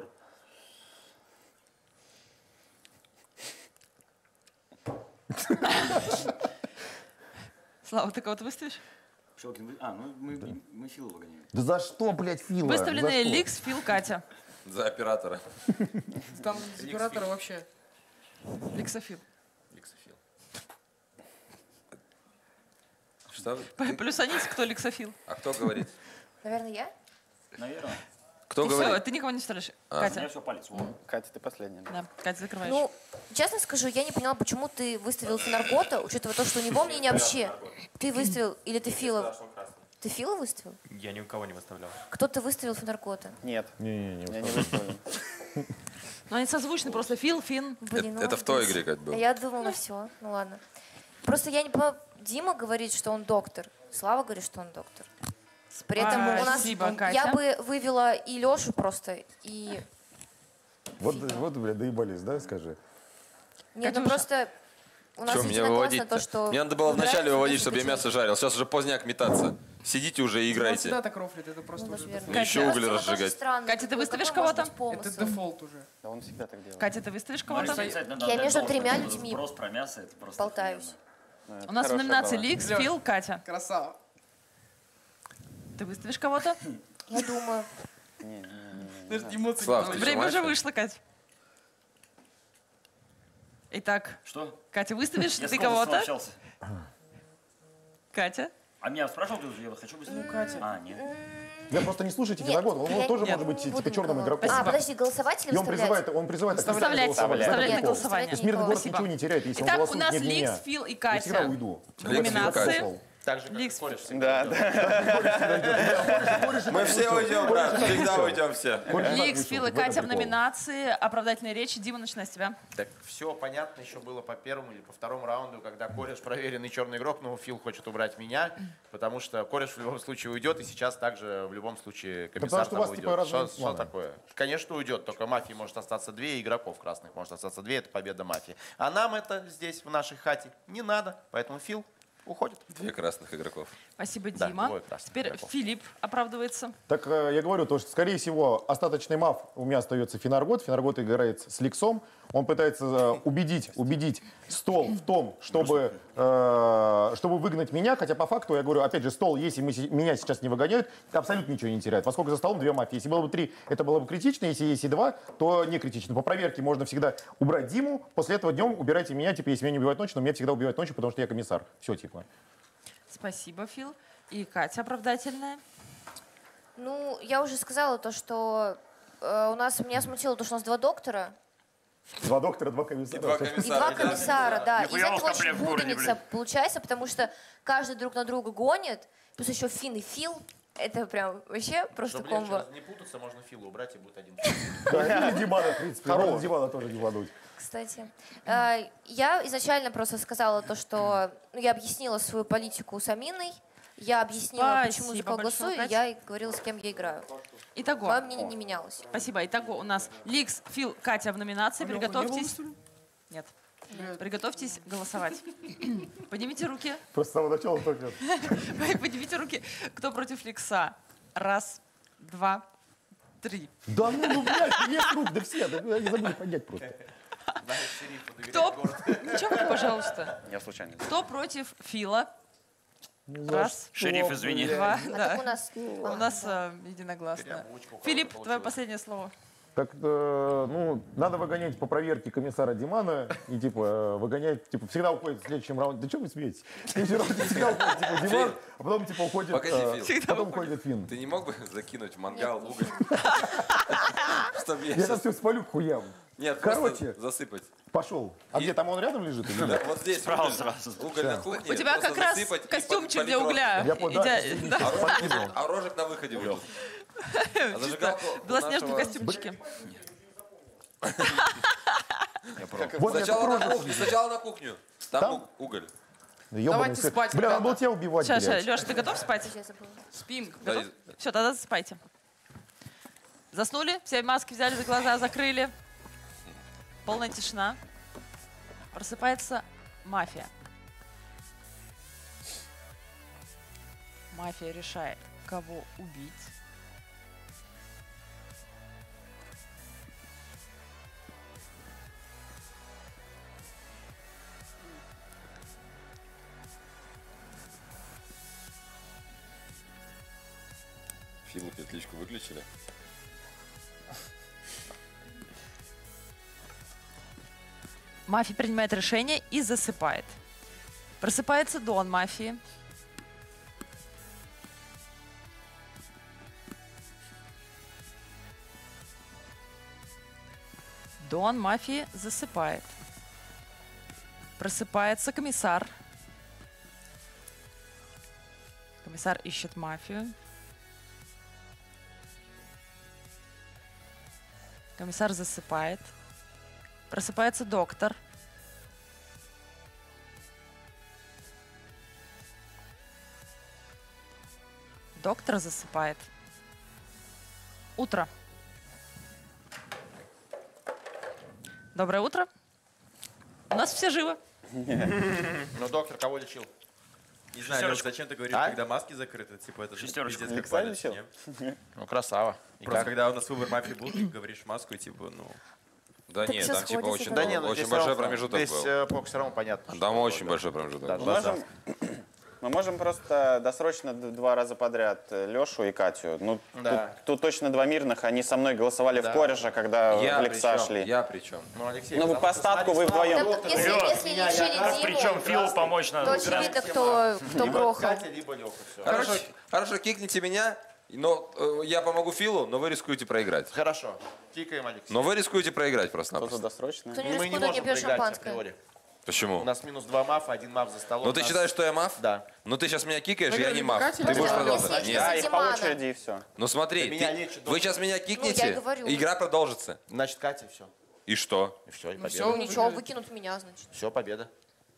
Слава, ты кого-то выставишь? Пчелкин, вы- а, ну мы, мы Фила выгоняем. Да за что, блядь, Фила? Выставлены За что? Ликс, Фил, Катя. За оператора. Там с оператора вообще. Ликсофил. Ликсофил. Что? Плюсаните, кто Ликсофил. А кто говорит? Наверное, я? Наверное. Кто Ты говорит? всё, ты никого не вставляешь. А. У меня Катя. все палец. Во. Катя, ты последняя. Да, Катя, закрываешь. Ну, честно скажу, я не поняла, почему ты выставил Финаргота, учитывая то, что у него мнение вообще. Ты выставил, или ты Фила? Ты Фила выставил? Я ни у кого не выставлял. Кто ты выставил Финаргота? Нет. Не-не-не. Я не выставлен. Ну, они созвучны, просто Фил, Фин. Блин, ну, Это в той блин. игре как было. Я думала, все, ну ладно. Просто я не понимаю, Дима говорит, что он доктор, Слава говорит, что он доктор. При этом у нас, Спасибо, Катя. я бы вывела и Лешу просто, и... Вот, вот, блядь, доебались, да, скажи? Нет, ну Катюша. просто у нас Что меня единогласно выводить? то, что... Мне надо было вначале выбирается выводить, несколько чтобы я человек. мясо жарил. Сейчас уже поздняк метаться. Сидите уже и Он играйте. всегда так рофлит, это просто Ну, уже верно. Ну, еще Просто уголь его тоже разжигать. странно, Катя, ты какой выставишь может кого-то? быть помысл? Это дефолт уже. Да он всегда так делает. Катя, ты выставишь Ну, кого-то? кстати, надо Я отдать между должное. тремя Вот этот людьми Сброс про мясо, это просто болтаюсь. У нас в Хорошая номинации была. Ликс, Лёш. Фил, Катя. Красава. Ты выставишь кого-то? Я думаю. Даже эмоции Слав, не ты Время уже Маша? вышло, Катя. Итак, Что? Катя, выставишь Я ты с кем-то кого-то? общался. Катя? А меня спрашивал, ты я вот хочу быстрее. Ну, Катя. А, нет. Я просто не слушайте Нет, Финаргота, он я- тоже Нет. может быть типа Буду черным никого. игроком. А, подожди, голосовать или И он выставлять? призывает, он призывает Выставлять, голосовать. выставлять на Никого. голосование. То есть мирный город Спасибо. ничего не теряет, если он Итак, у голосует нас не для Ликс, меня. Фил и Я всегда Катя. уйду. В номинации. Так же, как Ликс. и кореш. Да, да. Мы все уйдем, брат. Всегда уйдем все. Ликс, Фил и Катя в номинации. Оправдательные речи. Дима, начинай с тебя. Так все понятно еще было по первому или по второму раунду, когда кореш проверенный черный игрок, но Фил хочет убрать меня, потому что кореш в любом случае уйдет, и сейчас также в любом случае комиссар потому что у там вас, уйдет. типа, разные Что- что планы. такое? Конечно, уйдет, только мафии может остаться две, игроков красных может остаться две, это победа мафии. А нам это здесь, в нашей хате, не надо, поэтому Фил уходит. Две красных игроков. Спасибо, Да, Дима. двое красных Теперь игроков. Филипп оправдывается. Так э, я говорю, то, что, скорее всего, остаточный маф у меня остается Финаргот. Финаргот играет с Ликсом. Он пытается э, убедить, убедить стол в том, чтобы, э, чтобы выгнать меня. Хотя по факту, я говорю, опять же, стол, если мы, се- меня сейчас не выгоняют, абсолютно ничего не теряет. Поскольку за столом две мафии. Если было бы три, это было бы критично. Если есть и два, то не критично. По проверке можно всегда убрать Диму. После этого днем убирайте меня. Типа, если меня не убивают ночью, но меня всегда убивают ночью, потому что я комиссар. Все, типа. Спасибо, Фил. И Катя оправдательная. Ну, я уже сказала то, что э, у нас, меня смутило то, что у нас два доктора Два доктора, два комиссара. И два и два комиссара. комиссара, да. Из Нихуя у этого вас очень комплект в городе, путаница блин. получается, потому что каждый друг на друга гонит, плюс еще Фин и Фил. Это прям вообще просто Чтобы легче комбо. не путаться, можно Фила убрать и будет один. Да, или Димана, в принципе. Можно Димана тоже не владуть. Кстати, Э, я изначально просто сказала то, что ну, я объяснила свою политику с Аминой, Я объяснила, почему за Спасибо кого большое, голосую, и Катя. я и говорила, с кем я играю. Итого. Мое мнение не менялось. Спасибо. Итого у нас Ликс, Фил, Катя в номинации. А Лёха не Приготовьтесь. был, Нет. Приготовьтесь голосовать. Поднимите руки. Просто с самого начала только. Поднимите руки. Кто против Ликса? Раз, два, три. Да ну, ну блядь, есть рук, да все, да они забыли поднять просто. Кто? Ничего, пожалуйста. Я случайно. Кто против Фила? Раз. Шериф, извини. Два. А Да. так у нас... У нас э, единогласно. Филипп, твое последнее слово. Так, э, ну, надо выгонять по проверке комиссара Димана и, типа, э, выгонять, типа, всегда уходит в следующем раунде. Да что вы смеетесь? В следующем раунде всегда уходит, типа, Диман, а потом, типа, уходит... Погоди, э, Фил. потом уходит Финн. Ты не мог бы закинуть в мангал уголь? Чтоб я Я сейчас- там все спалю к хуям. Нет, Короче, просто засыпать. пошел. А где, там он рядом лежит? или Да, нет? вот здесь Справа уголь, сразу. уголь на кухне. У тебя просто как раз засыпать и костюмчик под- для полить угля. Я понял, да, Идя- да. А рожек, Подкинул. а рожек на выходе будет. А зажигалку у Белоснежном нашего- костюмчике. Вот Сначала я на кухню, сначала на кухню. Там, Там? у- уголь. Да ёбаный Давайте свет. спать, Бля, надо ребята. было тебя убивать, Сейчас, блядь. Леш, ты готов спать? Спим. Да, Все, тогда засыпайте. Заснули? Все маски взяли за глаза, закрыли. Полная тишина. Просыпается мафия. Мафия решает, кого убить. Филу петличку выключили. Мафия принимает решение и засыпает. Просыпается Дон мафии. Дон мафии засыпает. Просыпается комиссар. Комиссар ищет мафию. Комиссар засыпает. Просыпается доктор. Доктор засыпает. Утро. Доброе утро. У нас все живы. Ну, доктор кого лечил? Не знаю, Лёш, зачем ты говоришь, А? когда маски закрыты? Типа, это же Шестерочку. пиздец как Икса палец, лечил? не? Ну, красава. И Просто как? когда у нас выбор мафии был, ты говоришь маску и типа, ну... Да Так нет, всё там типа сходится, очень, да. Да не, ну очень здесь большой равно- промежуток здесь, был. э, по все равно понятно. Там что- очень да. большой промежуток. Да, был. Мы можем, мы можем просто досрочно д- два раза подряд Лешу и Катю. Ну, Да. тут, тут точно два мирных. Они со мной голосовали Да. в кореже, когда Я в Лекса причем, шли. я причем. Ну, Алексей, Ну, вы потому по что статку вы смотри, вдвоем. справа Так, если, доктор, если меня, решили я красный, Диму, Причем Филу помочь то надо. очевидно, кто, кто либо грохал. Катя, либо Леха. Все. Хорошо, хорошо, кикните меня, но э, я помогу Филу, но вы рискуете проиграть. Хорошо. Кикаем, Алексей. Но вы рискуете проиграть Кто-то просто-напросто. досрочно. Кто не Мы не рискует, не можем пьет проиграть шампанское. априори. Почему? У нас минус два мафа, один маф за столом. Ну ты У нас- считаешь, что я маф? Да. Ну ты сейчас меня кикаешь, я Наверное, не маф. Катя Ты или будешь Если- продолжать? если- Нет. Да, если их по Димана. очереди и все. Ну смотри, Да меня ты- лечит вы доктор. сейчас меня Ну, я кикнете, говорю. игра продолжится. Значит, Катя, все. И что? И все, и Ну, победа. всё. Ну ничего, выкинут меня, значит. Все, победа.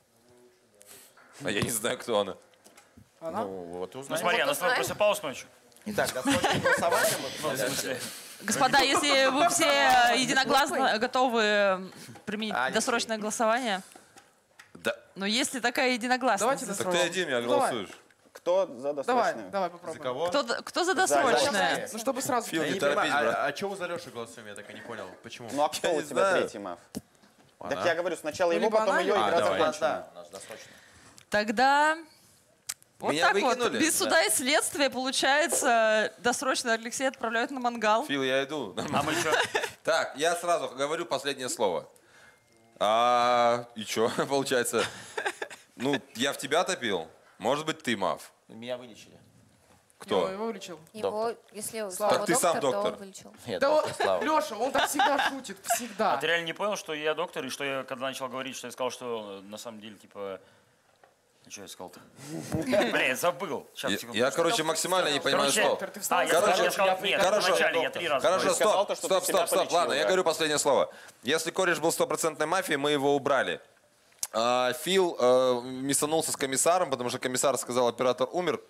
А я не знаю, кто она. Она? Ну, вот и Ну узнаем. смотри, Вот она снова узнаем. просыпалась ночью. Итак, досрочное голосование. мы Ну, в подали. смысле, Господа, если вы все единогласно готовы применить Алексей. досрочное голосование, Да. но если такая единогласность, Давайте Так досрочно. ты, Диме, Ну, давай. голосуешь. Кто за Давай, досрочное? давай За попробуем. кого? кто, кто за За- за досрочное? Ну, чтобы сразу... Фил, Я не не торопись, понимаю, брат. а, а чего за Лешу голосуем, я так и не понял. Почему? Ну а кто Я у не тебя знаю. третий маф? Она? Так я говорю, сначала Ну, его, либо потом она, ее, либо- игра А, давай. закончена. Да, у нас досрочно. Тогда вот Меня так вот, выкинули? без суда и следствия, получается, досрочно Алексея отправляют на мангал. Фил, я иду. а мы что? Так, я сразу говорю последнее слово. А, и что, получается? Ну, я в тебя топил. Может быть, ты маф. Меня вылечили. Кто? Его, его вылечил. Его, если Слава. Слава Так ты сам доктор, то доктор. он вылечил. Нет, Да, доктор Слава. Леша, он так всегда шутит, А всегда. ты реально не понял, что я доктор, и что я, когда начал говорить, что я сказал, что на самом деле, типа... Ну, что я сказал-то? Бля, я забыл. Сейчас, Я, секунду. я, короче, максимально не понимаю Короче, слов. Ты встал? А, я, Короче, я сказал, я- нет, хорошо, вначале я три раза Хорошо, говорил. сказал стоп, то, что стоп, ты себя стоп, стоп. полечил, Ладно, я да. говорю последнее слово. Если кореш был стопроцентной мафией, мы его убрали. А, Фил э, миссанулся с комиссаром, потому что комиссар сказал, оператор умер.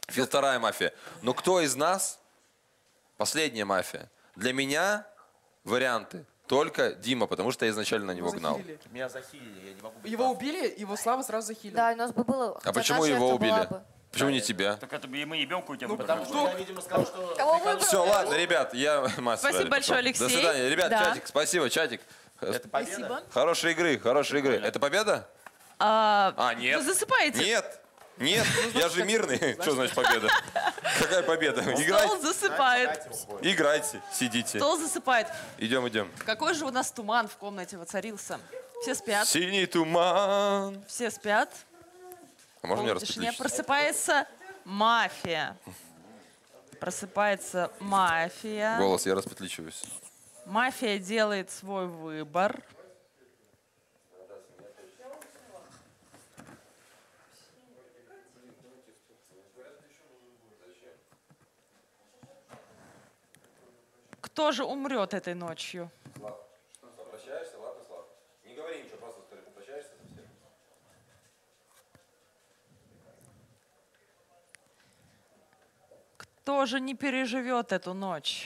Фил вторая мафия. Но кто из нас последняя мафия? Для меня варианты только Дима, потому что я изначально на него гнал. Меня захилили, я не могу. Его убили, его Слава сразу захилил. Да, у нас бы было... А почему его убили? Почему не тебя? Так это мы ебем какую-то. Ну, потому что я, видимо, сказал, что... Кого выбрал? Все, ладно, ребят, я мастер. Спасибо большое, Алексей. До свидания. Ребят, Да. чатик, спасибо, чатик. Это победа? Спасибо. Хорошей игры, хорошей игры. Это победа? А, А, нет. Вы засыпаете? Нет. Нет, я же мирный. Что значит победа? Какая победа? Стол Играйте. засыпает. Играйте, сидите. Стол засыпает. Идем, идем. Какой же у нас туман в комнате воцарился? Все спят. Синий туман. Все спят. А можно мне В тишине распределить? просыпается мафия. Просыпается мафия. Голос, я распетличиваюсь. Мафия делает свой выбор. Кто же умрет этой ночью? Попрощаешься, ладно, Слав? Не говори ничего, просто скажи, попрощаешься со всем. Кто же не переживет эту ночь?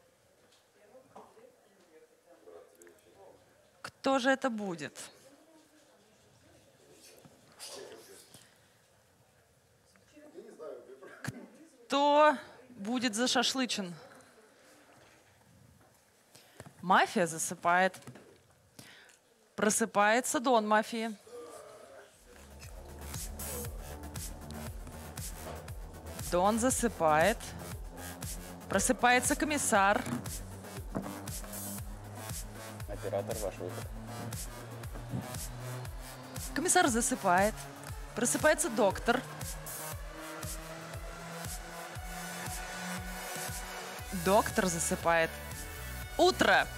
Кто же это будет? Кто будет зашашлычен? Мафия засыпает. Просыпается Дон мафии. Дон засыпает. Просыпается комиссар. Оператор, ваш выход. Комиссар засыпает. Просыпается доктор. Доктор засыпает. Утро.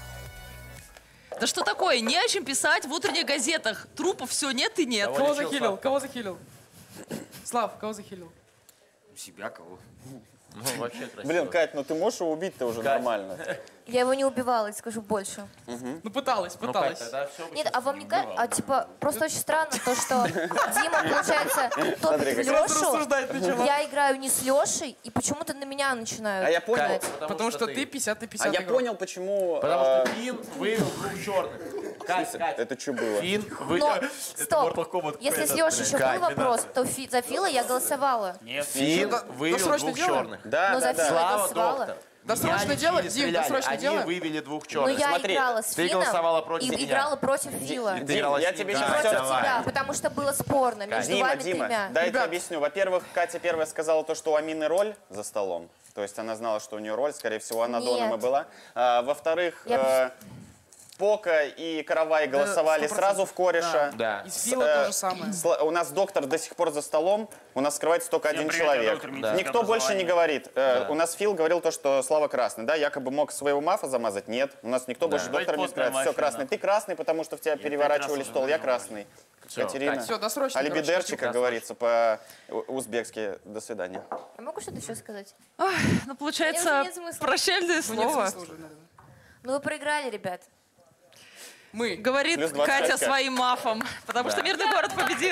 Да что такое? Не о чем писать в утренних газетах. Трупов все нет и нет. Кого захилил? Кого захилил? Слав, кого захилил? Себя кого? Ну, вообще красиво. Блин, Кать, ну ты можешь его убить-то уже нормально. Я его не убивала, я скажу больше. Ну пыталась, Ну, пыталась. Кать, тогда все бы Нет, сейчас а вам не не кажется, убивал. а типа просто очень странно то, что Дима, получается, топит Смотри, как Сразу Лешу, рассуждать начала. я играю не с Лешей, и почему-то на меня начинают. А я понял, кидать. Потому что ты пятьдесят на а пятьдесят я игрок. понял, почему... Потому а, что Фин вывел двух черных. Кать, Кать. Это что было? Фин вы... Но, Это стоп, Mortal Kombat если с какой-то. Лешей еще Кать, был вопрос, пятнадцать. то фи- за Фила я голосовала. Нет. Фин Да вывел срочно двух делаем? черных. Да, Но да, за да. Фила Слава голосовала. доктор. Досрочно Меня делать? лечили, Дим, стреляли. досрочно Они делаем? вывели двух Но черных. я Смотри, играла с ты Фином голосовала против и меня. играла против Фила. Ты Дим, играла я с тебе ним. сейчас Кать, всё Против давай. тебя, потому что было спорно между Дима, вами Дима, тремя. дай я тебе Ребят. объясню. Во-первых, Катя первая сказала то, что у Амины роль за столом. То есть она знала, что у нее роль, скорее всего, она Доном и Нет. была. А, во-вторых, Я э, Пока и Каравай голосовали сто процентов. сразу в кореша. Да. Из С- Фила э, то же самое. сл- У нас доктор до сих пор за столом, у нас скрывается только Всем один привет, человек. я доктор медицинского Никто больше не образования. говорит. Э, Да. У нас Фил говорил то, что Слава красный, да, якобы мог своего мафа замазать. Нет, у нас никто больше Давайте доктора не постная скрывает. Все мафия, красный. да. Ты красный, потому что в тебя пять переворачивали раз уже стол. Я выиграл. красный. Всё, Катерина. Кать, Все, досрочно. короче, Альбидерчи, спасибо. как говорится, по-узбекски. До свидания. Я могу что-то еще сказать? Ну, Мне получается, уже нет смысла. прощальное Ну, нет слово. смысла уже, наверное. Ну вы проиграли, ребят. Мы. Говорит Плюс двадцать Катя пять. своим мафом, потому Да. что мирный город победил.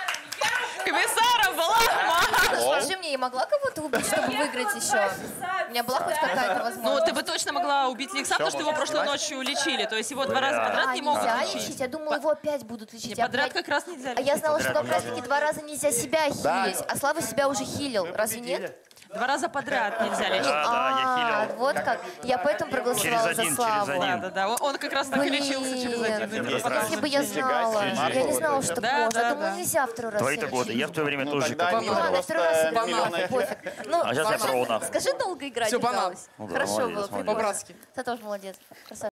Комиссаром была маф. Скажи мне, я могла кого-то убить, чтобы выиграть еще? У меня была хоть какая-то Ну, возможность? ты бы точно могла убить Лекса, потому что его прошлой ночью лечили. То есть его два раза подряд А, не могут нельзя лечить. лечить? Я думала, его опять будут лечить. Не, Я, подряд блядь, как раз нельзя А я лечить. знала, что как раз-таки два раза нельзя себя Да. хилить, а Слава себя уже хилил. Разве нет? Два раза подряд нельзя лечить. Да, да, я А, хилил. вот как. Я поэтому проголосовала Через один, за Славу. через один. Да, да, да. Он, он как раз так и лечился через один. Блин, день. Потом если бы я знала. Я не знала, что Да, можно. да, Я думала, да. нельзя второй раз Твои-то себя годы. лечить. Я в то время Ну, тоже тогда как Амина Ну ладно, второй раз просто миллиона, миллиона. пофиг. Ну, А сейчас я скажи- про нахуй. Скажи, долго играть Всё, банан. держалась. Ну да, Хорошо молодец, было, молодец. прикольно. По-братски. Ты тоже молодец. Красавчик.